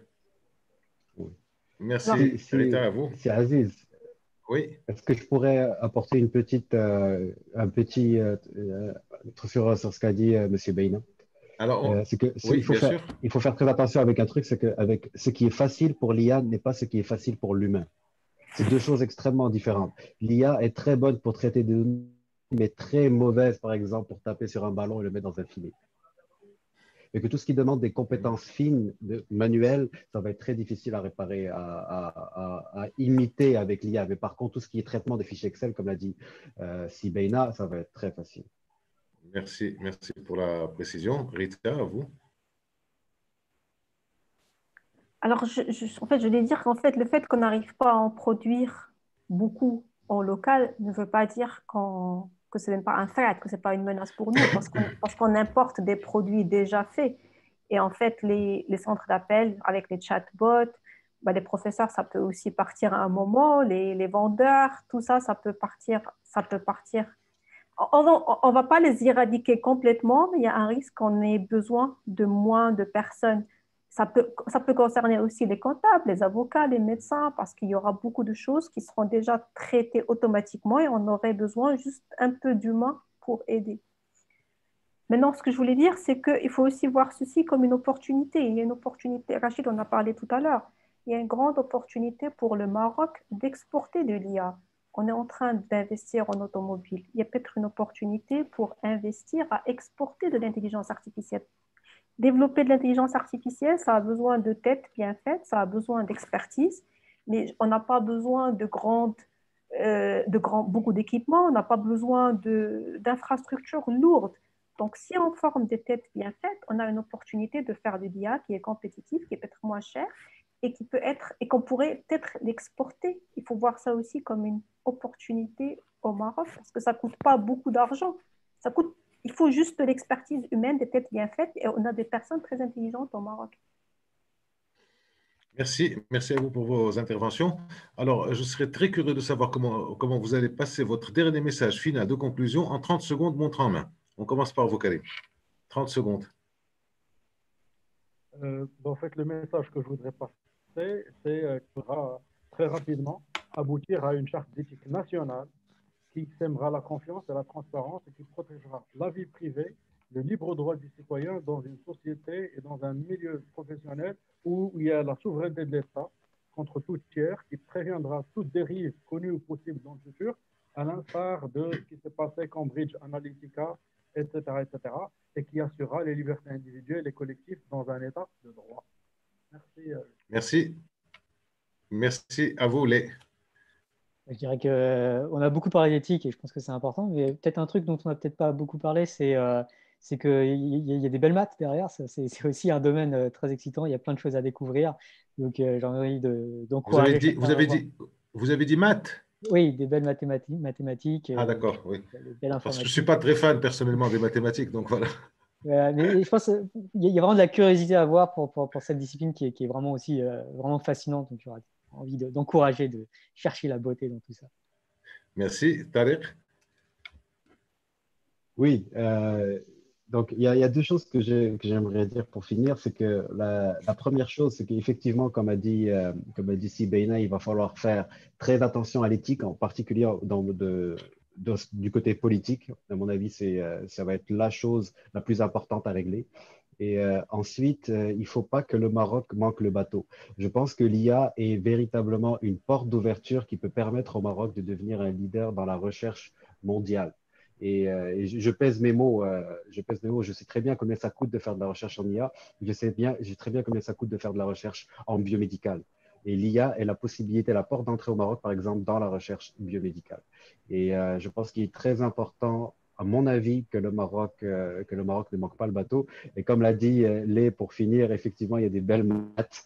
Merci, Rita, à vous. C'est Aziz. Oui. Est-ce que je pourrais apporter un petit sur ce qu'a dit M. Beina? Alors, il faut faire très attention avec un truc, c'est que avec ce qui est facile pour l'IA n'est pas ce qui est facile pour l'humain. C'est deux choses extrêmement différentes. L'IA est très bonne pour traiter des données, mais très mauvaise, par exemple, pour taper sur un ballon et le mettre dans un filet. Et que tout ce qui demande des compétences fines, manuelles, ça va être très difficile à réparer, à imiter avec l'IA. Mais par contre, tout ce qui est traitement des fichiers Excel, comme l'a dit Sibeina, ça va être très facile. Merci pour la précision. Rita, à vous. Alors, en fait, je voulais dire qu'en fait, le fait qu'on n'arrive pas à en produire beaucoup en local ne veut pas dire que ce n'est pas un threat, que ce n'est pas une menace pour nous, parce qu'on importe des produits déjà faits. Et en fait, les centres d'appel avec les chatbots, les professeurs, ça peut aussi partir à un moment, les vendeurs, tout ça, ça peut partir. On ne va pas les éradiquer complètement, mais il y a un risque qu'on ait besoin de moins de personnes Ça peut concerner aussi les comptables, les avocats, les médecins, parce qu'il y aura beaucoup de choses qui seront déjà traitées automatiquement et on aurait besoin juste un peu d'humain pour aider. Maintenant, ce que je voulais dire, c'est qu'il faut aussi voir ceci comme une opportunité. Il y a une opportunité, Rachid en a parlé tout à l'heure, il y a une grande opportunité pour le Maroc d'exporter de l'IA. On est en train d'investir en automobile. Il y a peut-être une opportunité pour investir à exporter de l'intelligence artificielle. Développer de l'intelligence artificielle, ça a besoin de têtes bien faites, ça a besoin d'expertise, mais on n'a pas besoin beaucoup d'équipements, on n'a pas besoin d'infrastructures lourdes. Donc, si on forme des têtes bien faites, on a une opportunité de faire de l'IA qui est compétitif, qui est peut-être moins cher et qu'on pourrait peut-être l'exporter. Il faut voir ça aussi comme une opportunité au Maroc parce que ça ne coûte pas beaucoup d'argent. Il faut juste de l'expertise humaine, des têtes bien faites et on a des personnes très intelligentes au Maroc. Merci, merci à vous pour vos interventions. Alors, je serais très curieux de savoir comment vous allez passer votre dernier message final de conclusion en 30 secondes, montre en main. On commence par vous, Karim. 30 secondes. En fait, le message que je voudrais passer, c'est qu'il faudra très rapidement aboutir à une charte d'éthique nationale qui sèmera la confiance et la transparence et qui protégera la vie privée, le libre droit du citoyen dans une société et dans un milieu professionnel où il y a la souveraineté de l'État contre tout tiers qui préviendra toute dérive connue ou possible dans le futur, à l'instar de ce qui s'est passé Cambridge Analytica, etc., et qui assurera les libertés individuelles et collectives dans un État de droit. Merci. Merci. Merci à vous, les. Je dirais qu'on a beaucoup parlé d'éthique et je pense que c'est important, mais peut-être un truc dont on n'a peut-être pas beaucoup parlé, c'est qu'il y a des belles maths derrière. C'est aussi un domaine très excitant, il y a plein de choses à découvrir. Donc, j'ai envie d'encourager. Vous avez dit maths? Oui, des belles mathématiques. Ah, d'accord, oui. Parce que je ne suis informatiques. pas très fan personnellement des mathématiques, donc voilà. Mais je pense qu'il y a vraiment de la curiosité à avoir pour cette discipline qui est vraiment aussi vraiment fascinante. Donc, j'aurais envie d'encourager, de chercher la beauté dans tout ça. Merci. Tariq? Oui, donc il y a deux choses que j'aimerais dire pour finir. C'est que la première chose, c'est qu'effectivement, comme a dit Sibeina, il va falloir faire très attention à l'éthique, en particulier du côté politique. À mon avis, ça va être la chose la plus importante à régler. Et ensuite, il ne faut pas que le Maroc manque le bateau. Je pense que l'IA est véritablement une porte d'ouverture qui peut permettre au Maroc de devenir un leader dans la recherche mondiale. Et je pèse mes mots, je sais très bien combien ça coûte de faire de la recherche en IA, je sais très bien combien ça coûte de faire de la recherche en biomédical. Et l'IA est la possibilité, la porte d'entrée au Maroc, par exemple, dans la recherche biomédicale. Et je pense qu'il est très important, à mon avis, que le Maroc ne manque pas le bateau. Et comme l'a dit Lé, pour finir, effectivement, il y a des belles maths.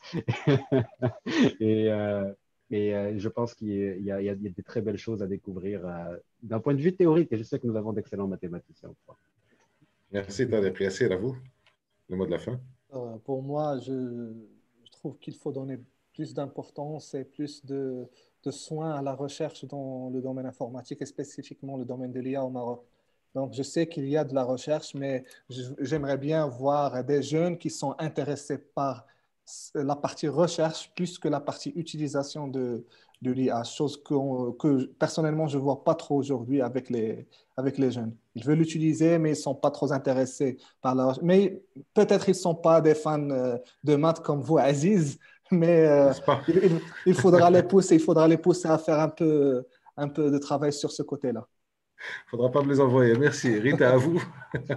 Et je pense qu'il y a des très belles choses à découvrir d'un point de vue théorique. Et je sais que nous avons d'excellents mathématiciens. Merci, Tariq. Yassir, à vous. Le mot de la fin. Pour moi, je trouve qu'il faut donner plus d'importance et plus de soins à la recherche dans le domaine informatique et spécifiquement le domaine de l'IA au Maroc. Donc, je sais qu'il y a de la recherche, mais j'aimerais bien voir des jeunes qui sont intéressés par la partie recherche plus que la partie utilisation de l'IA, chose que personnellement, je ne vois pas trop aujourd'hui avec les jeunes. Ils veulent l'utiliser, mais ils ne sont pas trop intéressés par la recherche. Mais peut-être ils ne sont pas des fans de maths comme vous, Aziz, mais il faudra les pousser à faire un peu de travail sur ce côté-là. Il ne faudra pas me les envoyer. Merci. Rita, à vous.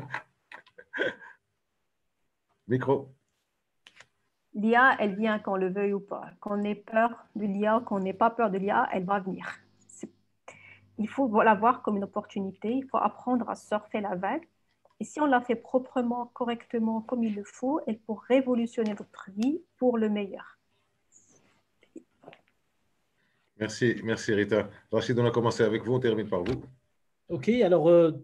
Micro. L'IA, elle vient qu'on le veuille ou pas. Qu'on ait peur de l'IA, qu'on n'ait pas peur de l'IA, elle va venir. Il faut la voir comme une opportunité. Il faut apprendre à surfer la vague. Et si on la fait proprement, correctement, comme il le faut, elle peut révolutionner notre vie pour le meilleur. Merci Rita. Rachid, on a commencé avec vous, on termine par vous. Ok, alors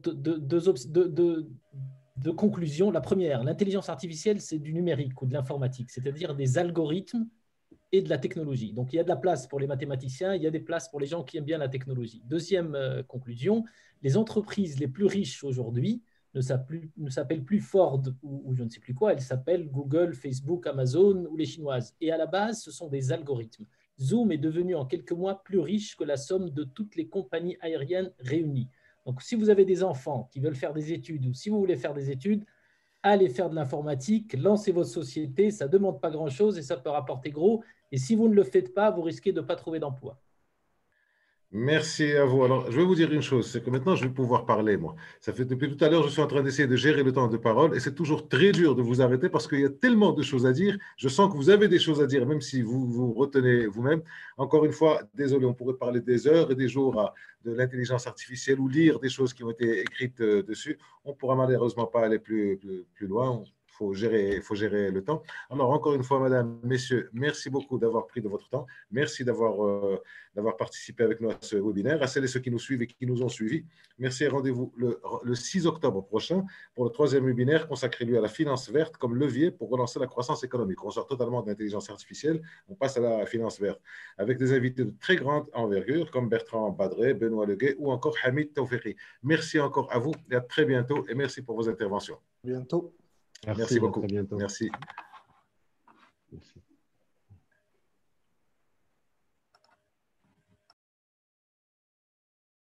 deux conclusions. La première, l'intelligence artificielle, c'est du numérique ou de l'informatique, c'est-à-dire des algorithmes et de la technologie. Donc, il y a de la place pour les mathématiciens, il y a des places pour les gens qui aiment bien la technologie. Deuxième conclusion, les entreprises les plus riches aujourd'hui ne s'appelle plus Ford ou je ne sais plus quoi, elle s'appelle Google, Facebook, Amazon ou les chinoises. Et à la base, ce sont des algorithmes. Zoom est devenu en quelques mois plus riche que la somme de toutes les compagnies aériennes réunies. Donc, si vous avez des enfants qui veulent faire des études ou si vous voulez faire des études, allez faire de l'informatique, lancez votre société, ça ne demande pas grand-chose et ça peut rapporter gros. Et si vous ne le faites pas, vous risquez de ne pas trouver d'emploi. Merci à vous. Alors, je vais vous dire une chose, c'est que maintenant, je vais pouvoir parler, moi. Ça fait depuis tout à l'heure, je suis en train d'essayer de gérer le temps de parole et c'est toujours très dur de vous arrêter parce qu'il y a tellement de choses à dire. Je sens que vous avez des choses à dire, même si vous vous retenez vous-même. Encore une fois, désolé, on pourrait parler des heures et des jours de l'intelligence artificielle ou lire des choses qui ont été écrites dessus. On ne pourra malheureusement pas aller plus loin. Il faut gérer le temps. Alors, encore une fois, mesdames, messieurs, merci beaucoup d'avoir pris de votre temps. Merci d'avoir participé avec nous à ce webinaire. À celles et ceux qui nous suivent et qui nous ont suivis, merci et rendez-vous le 6 octobre prochain pour le 3e webinaire consacré lui à la finance verte comme levier pour relancer la croissance économique. On sort totalement de l'intelligence artificielle, on passe à la finance verte avec des invités de très grande envergure comme Bertrand Badré, Benoît Leguet ou encore Hamid Tauferi. Merci encore à vous et à très bientôt et merci pour vos interventions. Bientôt. Merci beaucoup. À très bientôt. Merci. Merci.